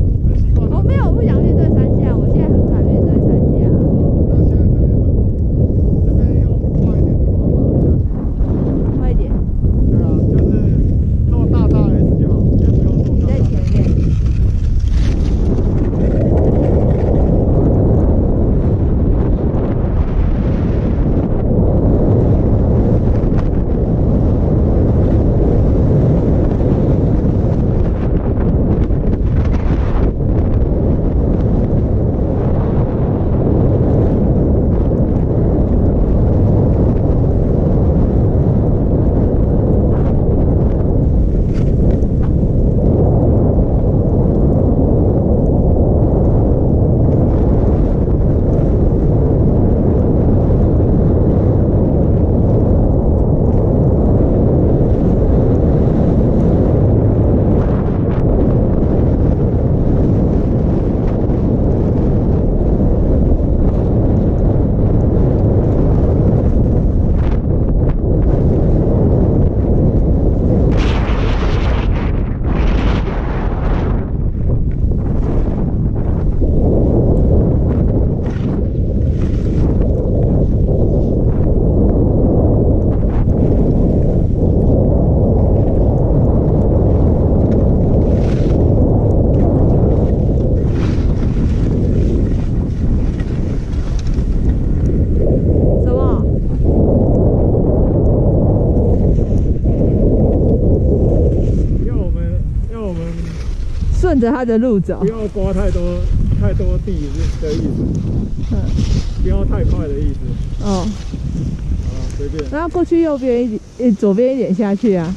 顺着它的路走不。要刮太多太多地的意思， 嗯， 不要太快的意思。 哦， 好，随便。 然后过去右边一点，左边一点下去啊。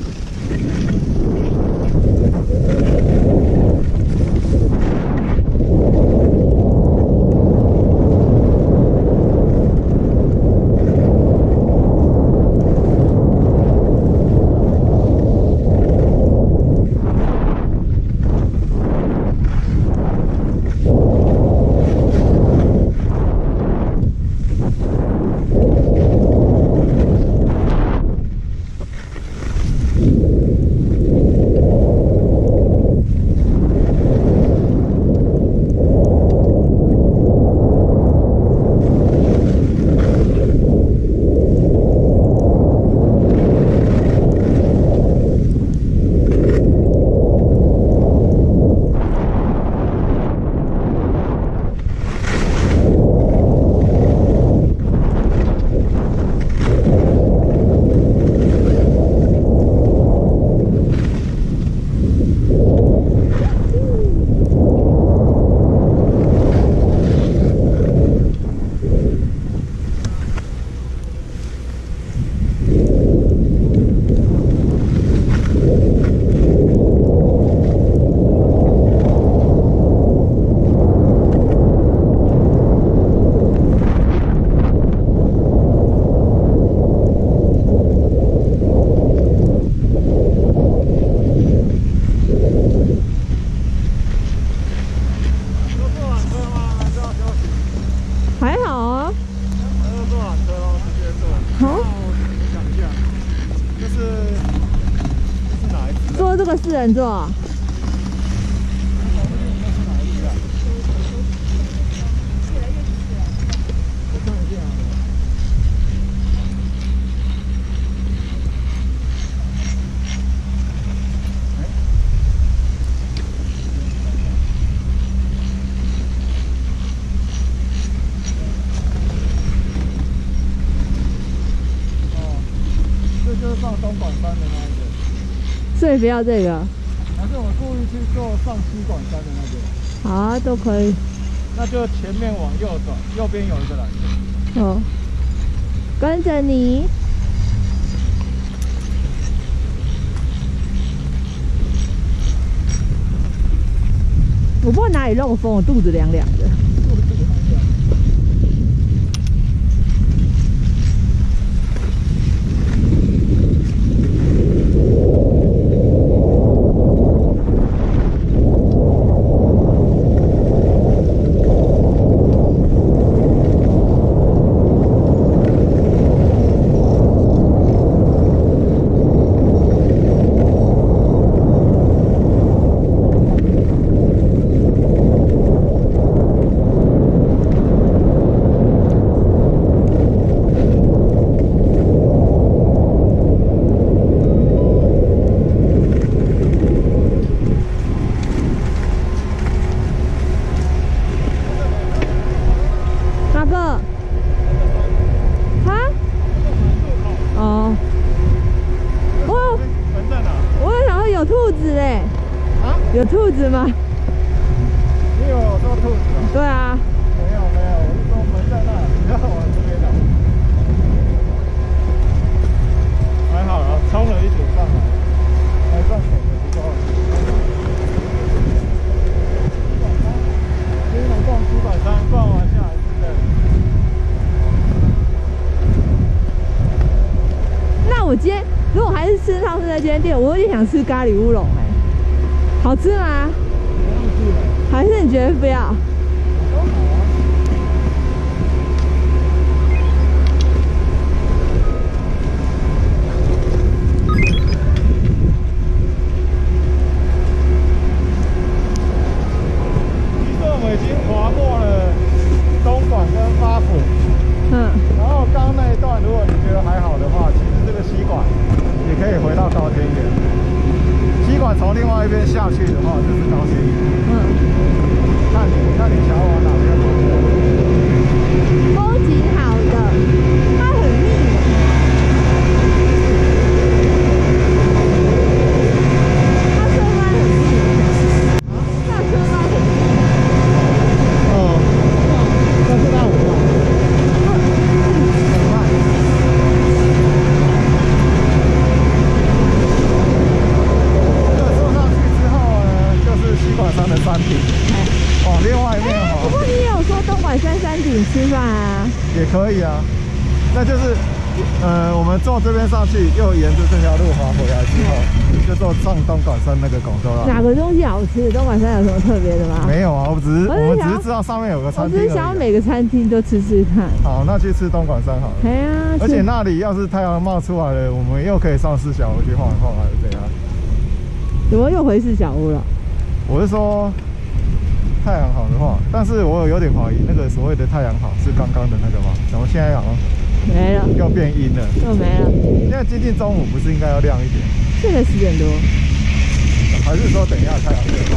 四人座。 就是上东莞山的那一个， 所以不要这个。 还是我故意去做上西莞山的那个？ 好啊，都可以。 那就前面往右转，右边有一个蓝色。 哦，跟着你。我不知道哪里漏风，我肚子凉凉的。 肚子凉凉。 有兔子吗？ 你有说兔子啊？ 对啊。 没有没有，我是说门在那，你要往这边走。还好啊，冲了一点上来，还算手的不错。今天逛西莞山，逛完下来是这里。 那我今天如果还是吃上次那间店，我有点想吃咖喱乌龙哎。好吃吗？还是你觉得不要？ 都好啊。其实我们已经划过了东莞跟发普，嗯，然后刚刚那一段，如果你觉得还好的话，其实这个西莞也可以回到高天原。西莞从另外一边下去的话，就是高天原。嗯，看你看你想要往哪边跑。 风景好的，它很密。它车弯很密。它顶，哎， 往另外一面滑不过你也有说东莞山山顶吃饭啊， 也可以啊。那就是，呃，我们坐这边上去，又沿着这条路滑回来之后，就坐上东莞山那个拱洲了。 哪个东西好吃？东莞山有什么特别的吗？ 没有啊，我只是我是想我们只是知道上面有个餐厅而已啊。 我只是想要每个餐厅都吃吃看。 好，那去吃东莞山好了。 哎呀， 而且那里要是太阳冒出来了，我们又可以上四小屋去晃一晃，还是怎样？ 怎么又回四小屋了？ 我是说，太阳好的话，但是我有点怀疑，那个所谓的太阳好是刚刚的那个吗？怎么现在好像没了， 又变阴了？ 又没了。 现在接近中午，不是应该要亮一点？ 现在十点多。 还是说等一下太阳就好？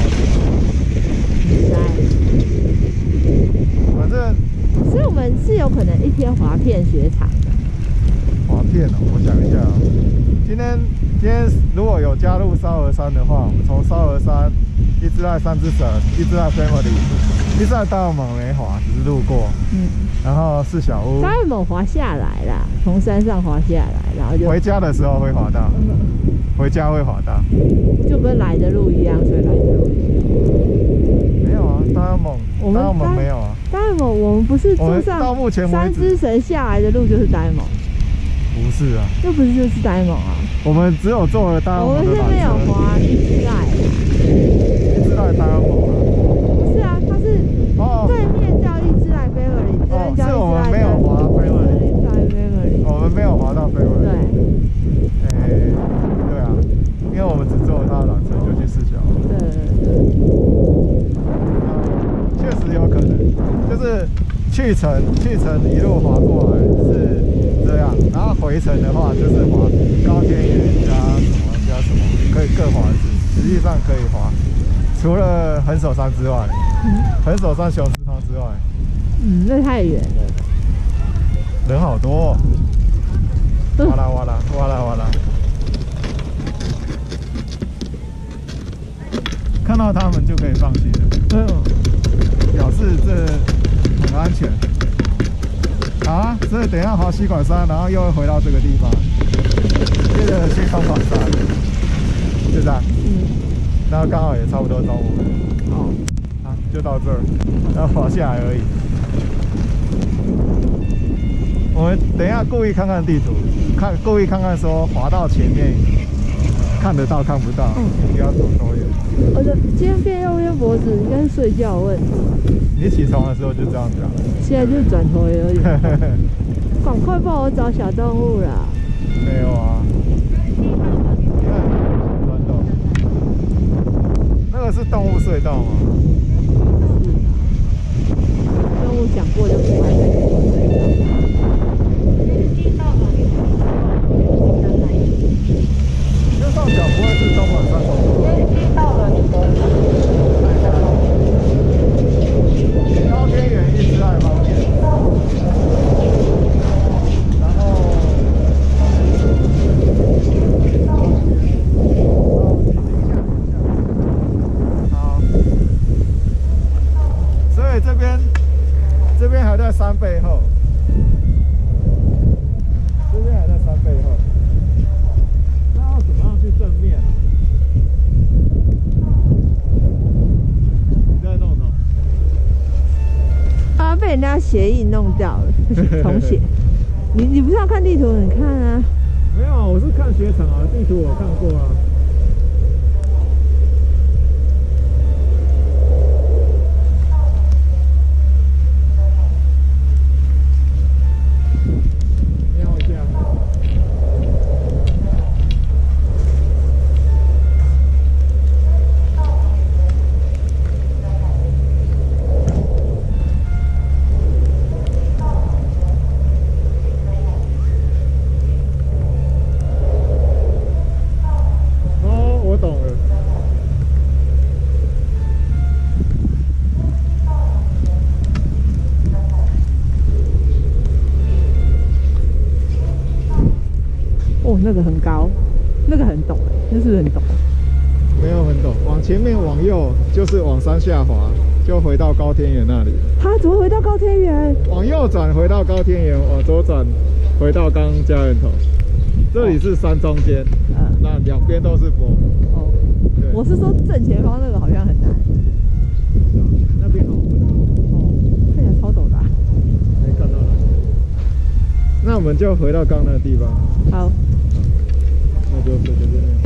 反正， 所以我们是有可能一天滑遍雪场的。 滑片哦，我想一下，今天今天如果有加入烧鹅山的话，我们从烧鹅山一直在三只省，一直在 Family， 一直在大澳猛没滑，只是路过。嗯。然后四小屋。 大澳猛滑下来啦，从山上滑下来，然后就回家的时候会滑到，嗯、回家会滑到， 就跟来的路一样，所以来的路一样。 没有啊，大澳猛， 我们大澳猛没有啊。 大澳猛我们不是住上到目前为止三只神下来的路就是大澳猛。 不是啊， 又不是就是呆萌啊！ 我们只有坐了大澳猛的缆车。 我们是没有滑一只带， 一只带大澳猛啊？ 不是啊，它是对面叫一只带 Family， 这边叫一只带。 是我们没有滑 Family， 我们没有滑到 Family。 对。 哎，对啊，因为我们只坐了它的缆车就去四小。 对对对。 确实有可能，就是去程去程一路滑过来是。这样，然后回程的话就是滑高天原加什么加什么，可以各滑一次，实际上可以滑，除了横手山之外，嗯、横手山熊池塘之外， 嗯，那太远了， 人好多、哦，哇啦哇啦哇啦哇啦，看到他们就可以放弃了，嗯，表示这很安全。啊，所以等一下滑西管山，然后又会回到这个地方，接着去东莞山，就这样。嗯。然后刚好也差不多中午了。哦。啊，就到这儿，然后滑下来而已。我们等一下故意看看地图，看故意看看说滑到前面看得到看不到，嗯，你要走多远？ 我的今天变右边脖子应该是睡觉的问题。你起床的时候就这样讲， 现在就转头而已。赶快帮我找小动物啦！ 没有啊，你看钻洞，那个是动物隧道吗？ 动物想过就不会再过隧道。 右上角不会是东莞山公路？到了你的。高天原一直在方面，然后，好，所以这边这边还在山背后，这边还在山背后，那要怎么样去正面？你再弄弄。 啊，被人家鞋印弄掉了，重写。你你不是要看地图？你看啊。 没有，我是看雪场啊，地图我看过啊。瞄一下。 那个很高，那个很陡，那是不是很陡？ 没有很陡，往前面往右就是往山下滑，就回到高天原那里。 它怎么回到高天原？ 往右转回到高天原，往左转回到刚家园头。这里是山中间，嗯，那两边都是坡。哦，对， 我是说正前方那个好像很难。 我们就回到刚刚那个地方。 好， 那就随便这边。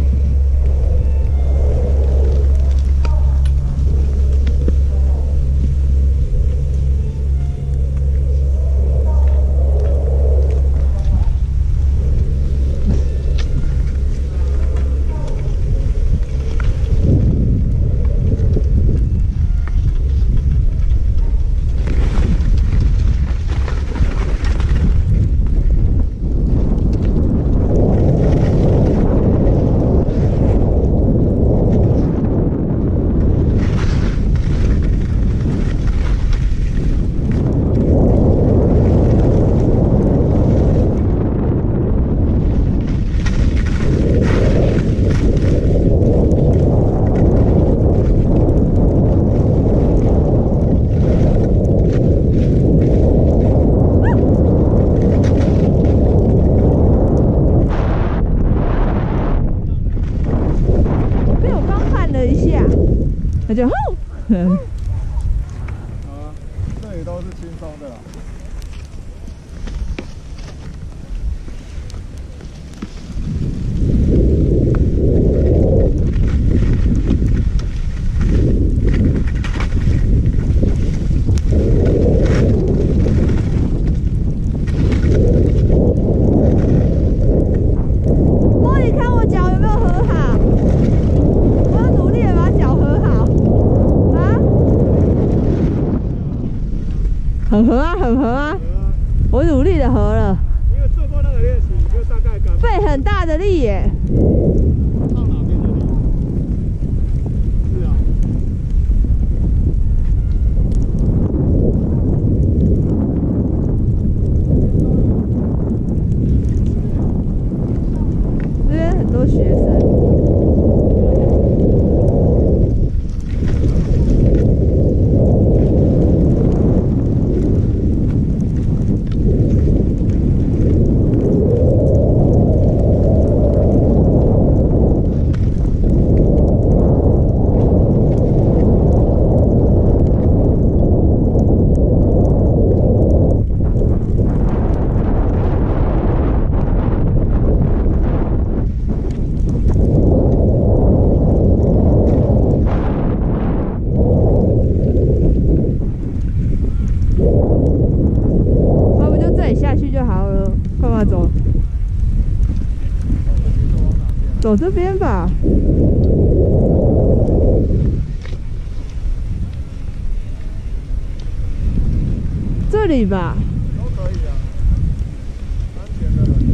那就吼。 好啊，这里都是轻松的啦。 哦，你看我脚有没有和好？我要努力的把脚和好。啊？很合啊，很合啊！我努力的合了。 因为做过那个练习，就大概感费很大的力耶。 到哪边的力？是啊。 这边很多学生。走这边吧，这里吧。 都可以啊，安全的很。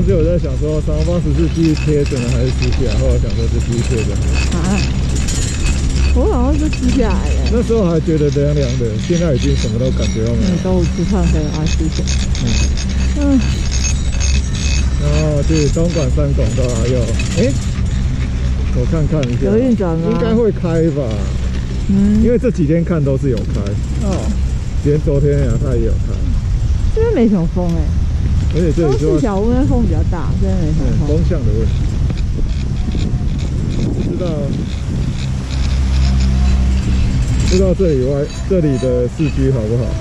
就有在想说，三八十四继续贴着呢，还是撕下来？后来想说就继续贴着。 啊，我好像是撕下来的。 那时候还觉得凉凉的，现在已经什么都感觉到没有。 嗯，都吃饭可以把它撕下来。 嗯。 嗯。 然后去东莞三拱都还有，哎、欸，我看看一下， 有运转吗？ 应该会开吧。嗯，因为这几天看都是有开。哦。连昨天亚太也有开。 这边没什么风哎、欸。 而且这里说小屋那风比较大，这边没什么风。 风向的问题。不知道，不知道这里外这里的四 G 好不好？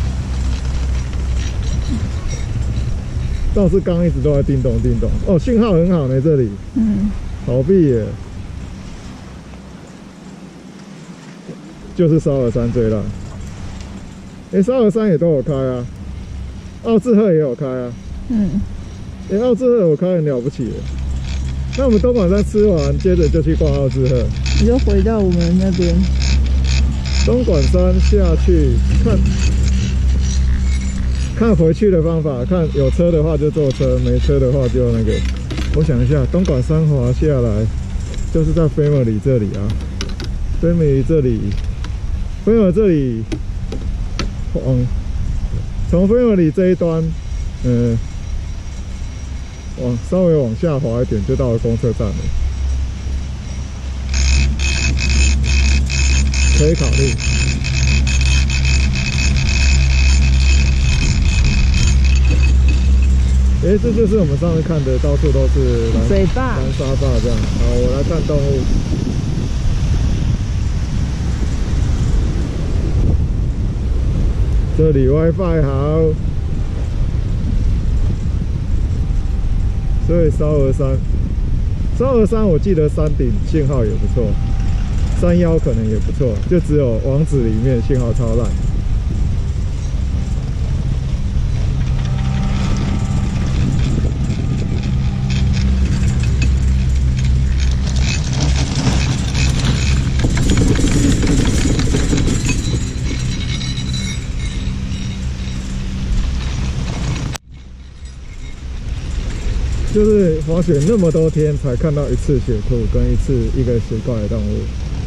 倒是刚一直都在叮咚叮咚。哦，信号很好呢，这里。嗯。好壁耶。就是烧耳山最烂。哎、欸，烧耳山也都有开啊，奥志贺也有开啊。嗯。哎、欸，奥志贺我开很了不起耶。那我们东莞山吃完，接着就去逛奥志贺。 你就回到我们那边。 东莞山下去看，看回去的方法，看有车的话就坐车，没车的话就那个。我想一下，东莞山滑下来，就是在 Family 这里啊 ，Family 这里 ，Family 这里，往从 Family 这一端，嗯。往稍微往下滑一点，就到了公车站了，可以考虑。哎、欸，这就是我们上次看的，到处都是蓝水坝、 蓝沙坝这样。好，我来看动物。这里 WiFi 好。所以烧鹅山，烧鹅山我记得山顶信号也不错，山腰可能也不错，就只有网址里面信号超烂。就是滑雪那么多天才看到一次雪兔跟一次一个奇怪的动物。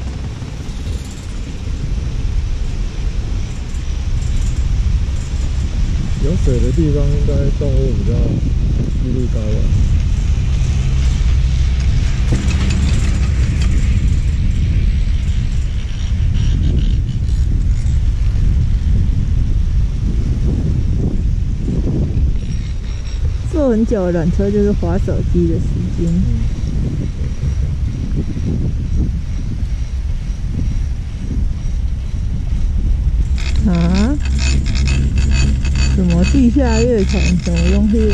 有水的地方应该动物比较几率高吧。 坐很久的缆车就是滑手机的时间。啊？什么地下乐团？什么东西？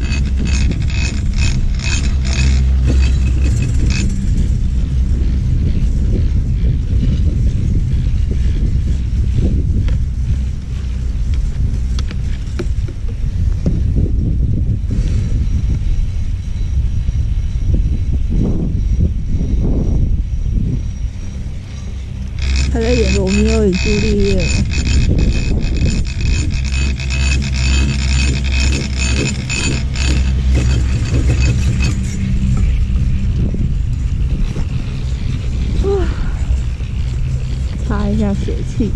他在演《罗密欧与朱丽叶》。哇！擦一下水汽。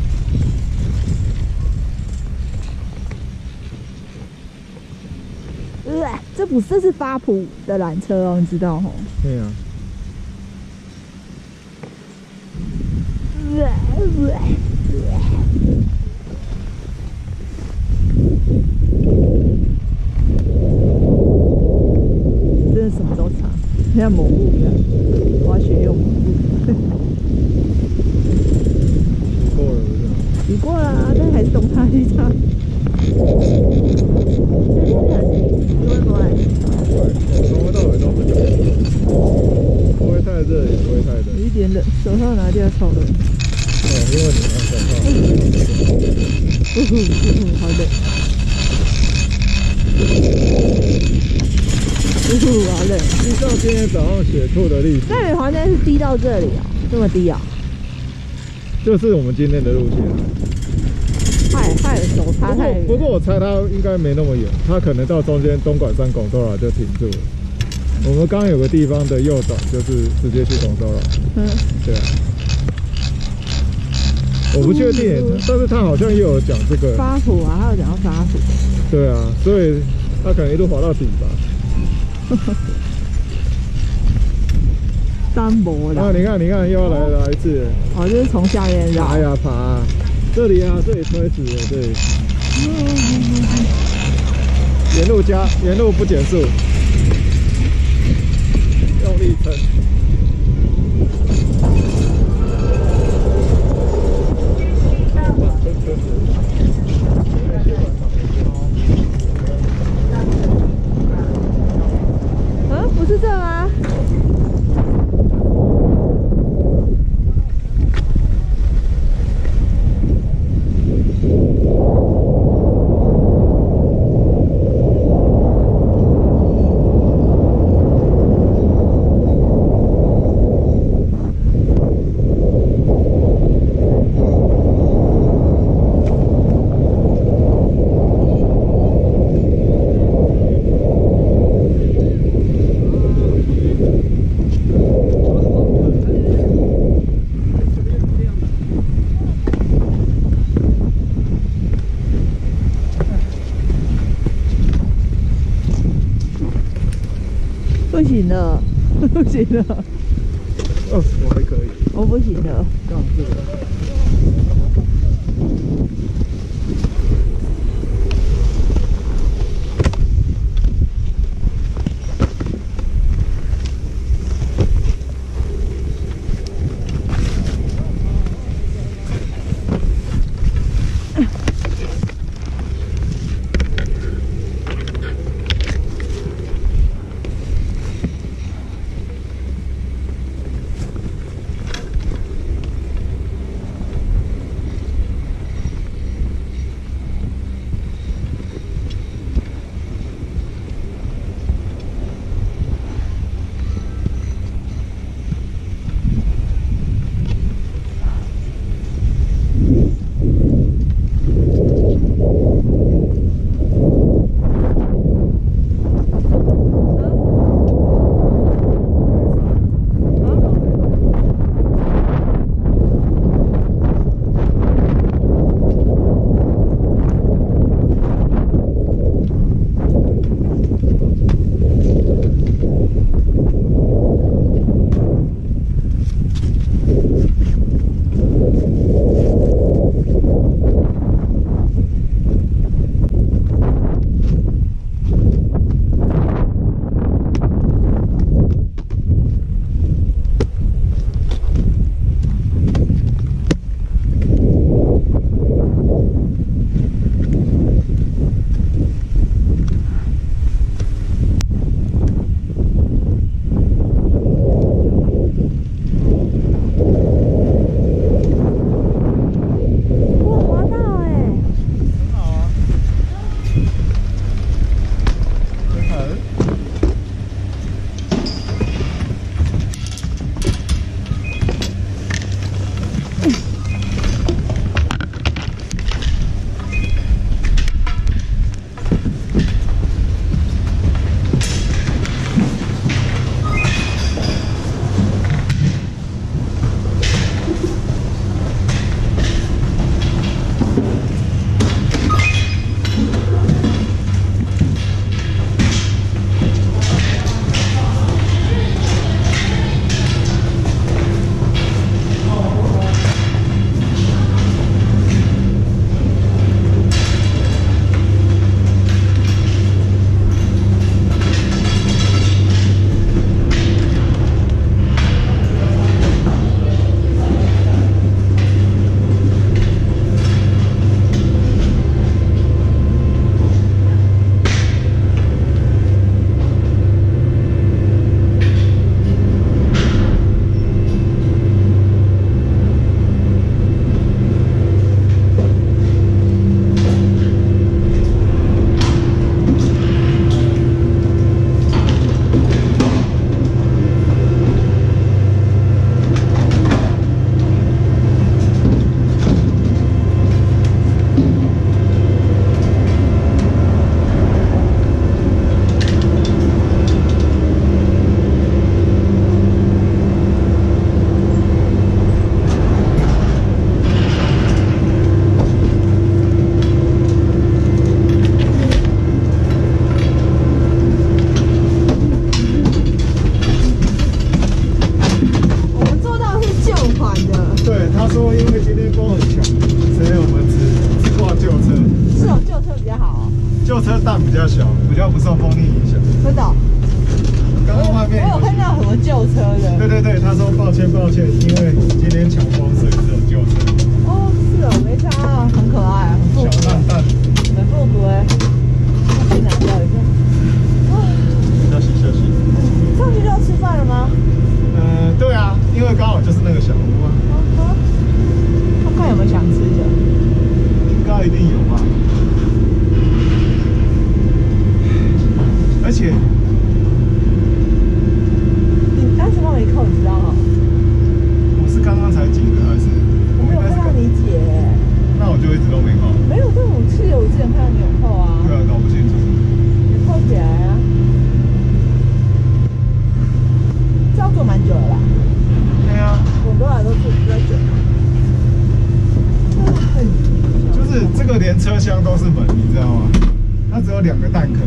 呃，这不是这是发普的缆车哦，你知道吼？ 对啊。 真的什么都藏，像某物一样，滑雪用某物。 过了不是吗？ 你过了啊，但还是东插西插。这边很，你会不会？ 会，我从头到尾都是这样，不会太热，也不会太冷。 有一点冷，手套拿掉超冷。 哦，因为你拿手套。 呜呼呜呼，好冷。呜呼，好冷。 依照今天早上雪兔的历史， 那你房间是低到这里啊、喔？这么低啊、喔？ 就是我们今天的路线。 害害手差不过太远。 不过我猜它应该没那么远，它可能到中间东莞山拱洲了就停住了。我们刚刚有个地方的右转，就是直接去拱洲了。 嗯， 对啊。我不确定，但是他好像也有讲这个。 发福啊，他有讲到发福。 对啊，所以他可能一路滑到底吧。 单薄啦。 啊，你看，你看，又要来来一次。 哦，就是从下面绕。 爬呀爬啊，这里啊，这里车死了，这里。沿路加，沿路不减速，用力撑。 嗯，不是这吗？不行了，不行了， 哦，我还可以。 我不行了。 杠这个。 对，他说因为今天风很强，所以我们只只挂旧车。 是哦，旧车比较好哦。 旧车蛋比较小，比较不受风力影响。 真的哦。 刚刚外面我有看到很多旧车的。 对对对，他说抱歉抱歉，因为今天强风，所以只有旧车。 哦，是哦，没想到很可爱，很复古。 小蛋蛋， 很复古哎。去拿掉一下。 休息休息。 上去就要吃饭了吗？ 嗯，对啊，因为刚好就是那个小屋啊。 看看有没有想吃的。 应该一定有吧。而且。 但是我一扣，你知道吗？ 我是刚刚才解的还是？ 我没有看到你解。 那我就一直都没扣。 没有，但我记得我之前看到你有扣啊。 对啊，搞不清楚。 你扣起来啊！这要做蛮久了啦。 对啊。 我多少都做比较久。 就是这个连车厢都是门，你知道吗？它只有两个蛋壳。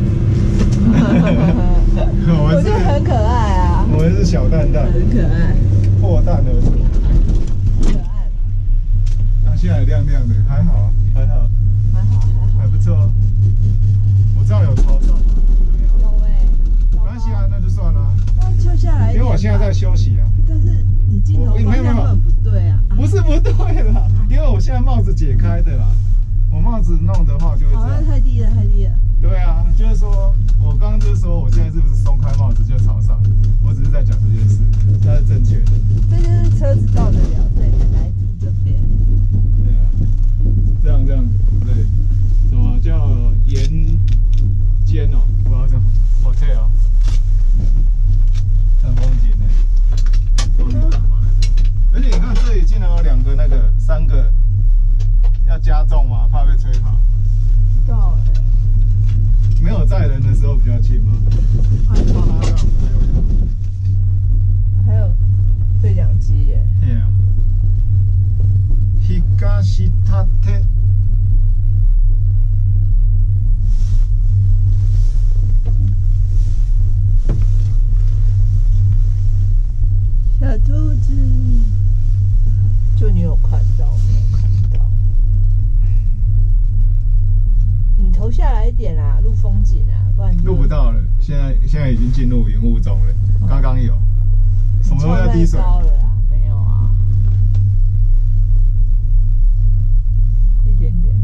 我觉得很可爱啊！ 我们是小蛋蛋， 很可爱， 破蛋而出， 可爱。 那现在亮亮的，还好，还好， 还好，还好， 还不错。我知道有朝上， 有哎， 没关系啊，那就算了。 那就下来。 因为我现在在休息啊。 但是你镜头方向很不对啊。 不是不对啦，因为我现在帽子解开的啦，我帽子弄的话就会这样。 哦，那太低了，太低了。 对啊，就是说，我刚刚就是说，我现在是不是松开帽子就朝上？我只是在讲这件事，它是正确的。 这就是车子到得了，所以才来住这边。 对啊，这样这样，对，什么叫沿间哦？不知道叫 hotel 哦，看风景呢，风景港吗？而且你看这里竟然有两个那个三个，要加重吗？怕被吹跑。 到了。 没有载人的时候比较轻吗？ 还好，还有对讲机耶。 对啊。東立て。 小兔子，就你有看到，没有看到？你头下来一点啦，录风景啊，不然录不到了。现在现在已经进入云雾中了，刚刚有。什么都在滴水。 高了啦，没有啊，一点点。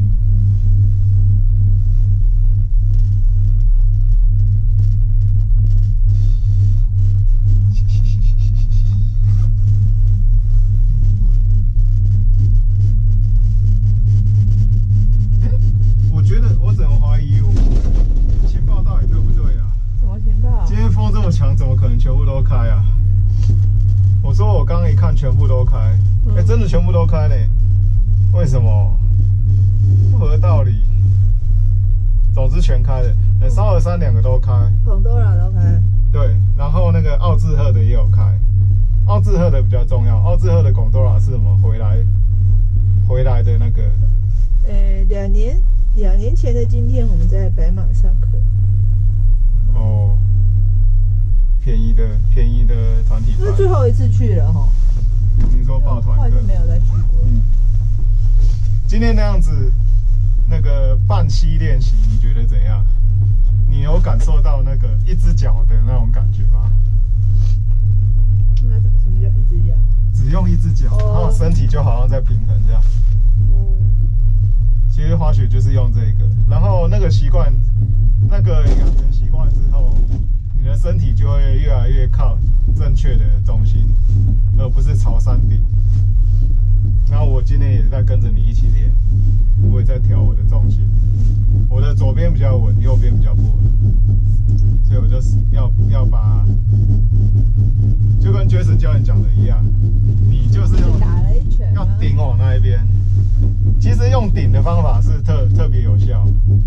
我觉得我怎么怀疑我情报到底对不对啊？ 什么情报？今天风这么强，怎么可能全部都开啊？我说我刚刚一看全部都开，哎、嗯欸，真的全部都开呢？为什么？不合道理。总之全开的，呃，烧鹅山两个都开， 广多拉都开。 对，然后那个奥志贺的也有开，奥志贺的比较重要。奥志贺的广多拉是我们回来回来的那个。 呃，两年两年前的今天，我们在白马上课。 哦，便宜的便宜的团体班。 是最后一次去了哈。 你说报团课？ 就没有再去过。 嗯。今天那样子，那个半溪练习，你觉得怎样？你有感受到那个一只脚的那种感觉吗？ 那什么叫一只脚？ 只用一只脚，然后身体就好像在平衡这样。嗯。其实滑雪就是用这个，然后那个习惯，那个养成习惯之后，你的身体就会越来越靠正确的重心，而不是朝山顶。然后我今天也在跟着你一起练，我也在调我的重心，我的左边比较稳，右边比较不稳，所以我就是要要把，就跟 Jason 教练讲的一样，你就是要打了一拳， 要顶往那一边。其实用顶的方法是特特别有效，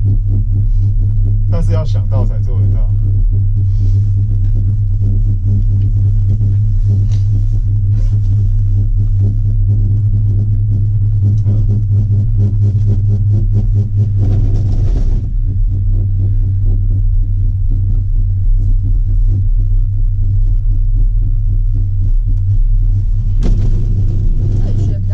但是要想到才做得到。 这里雪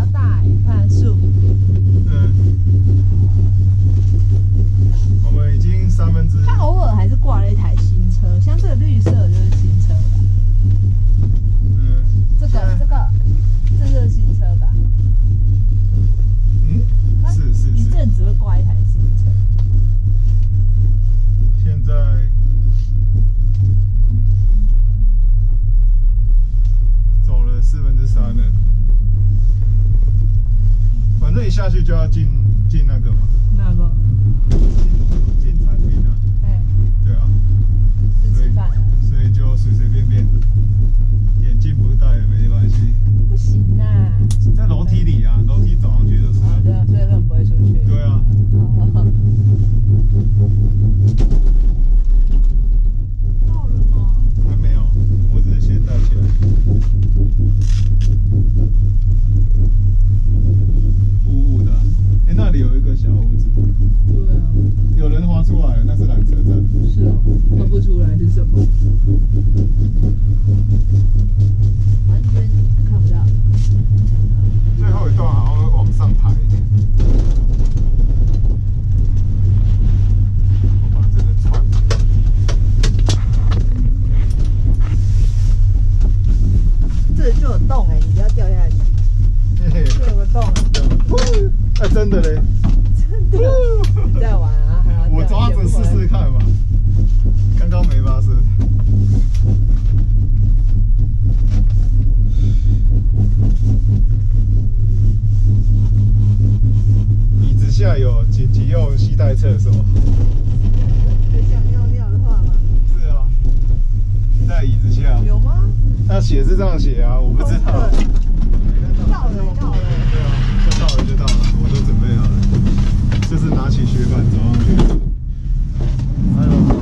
以下去就要进进那个嘛， 哪个？ 进进餐厅啊。 哎， 对啊。 是吃饭。 所以就随随便便，眼镜不戴也没关系。 不行啊。 在楼梯里啊，楼梯走上去就是了。 对啊，所以根本不会出去。 对啊。 到了吗？ 还没有，我只是先带起来。雾雾的，哎，那里有一个小屋子。 对啊。 有人滑出来了，那是缆车站。 是哦，看不出来是什么。完全看不到。 最后一段好像会往上爬一点。我把这个穿。 这就有洞哎，你不要掉下去。 嘿嘿。 这有个洞。 哎，真的嘞。 真的。你在玩啊？ 我抓着试试看吧。刚刚没发生。椅子下有紧急用携带厕所。 想尿尿的话吗？ 是啊，在椅子下。 有吗？ 那写是这样写啊，我不知道。 到了，到了。 对啊，就到了就到了，我都准备好了，就是拿起雪板走上去。还有。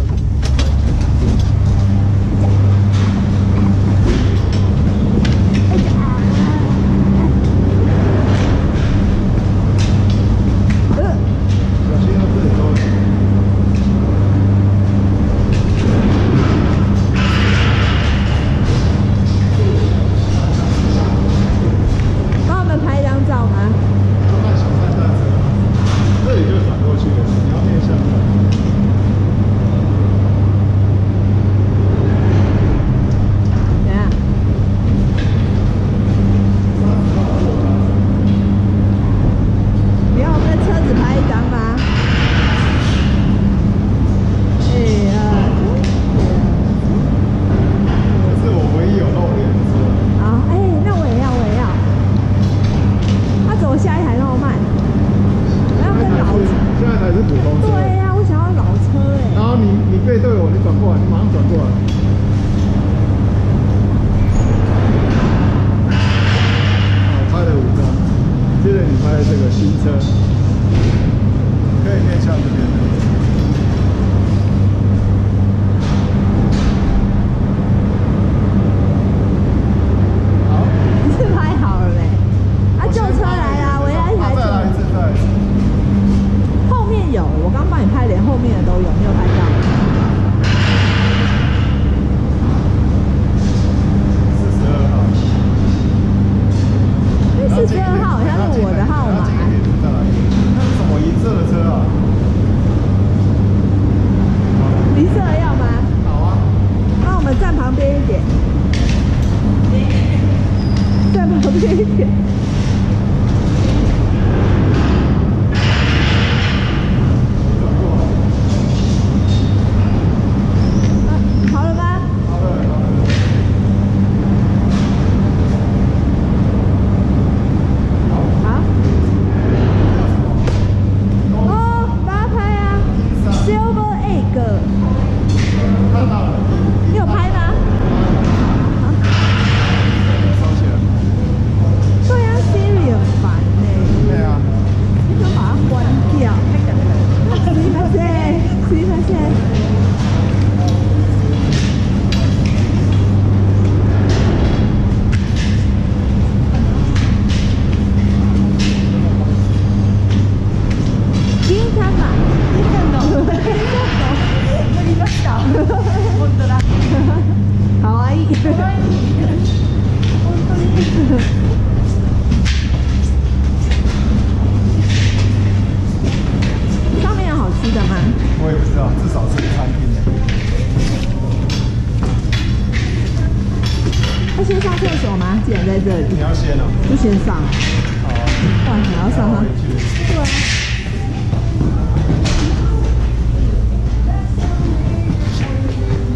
背对我，你转过来，你马上转过来。好，拍了五张，接着你拍这个新车，可以面向这边的。好， 是拍好了没？啊，旧车来啦，我要一台旧。 再来一次，再来一次。 后面有，我刚帮你拍，连后面的都有，你有拍到？四十二号好像是我的号码。 那是什么银色的车啊？ 银色的要吗？ 好啊。 那我们站旁边一点，站旁边一点。好了吗？ 好了，好了。 上面有好吃的吗？ 我也不知道，至少是餐厅的。 要先上厕所吗？既然在这里， 你要先哦。 就先上。 好啊。 哇，还要上上？对啊。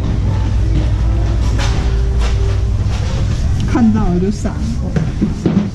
看到了就上。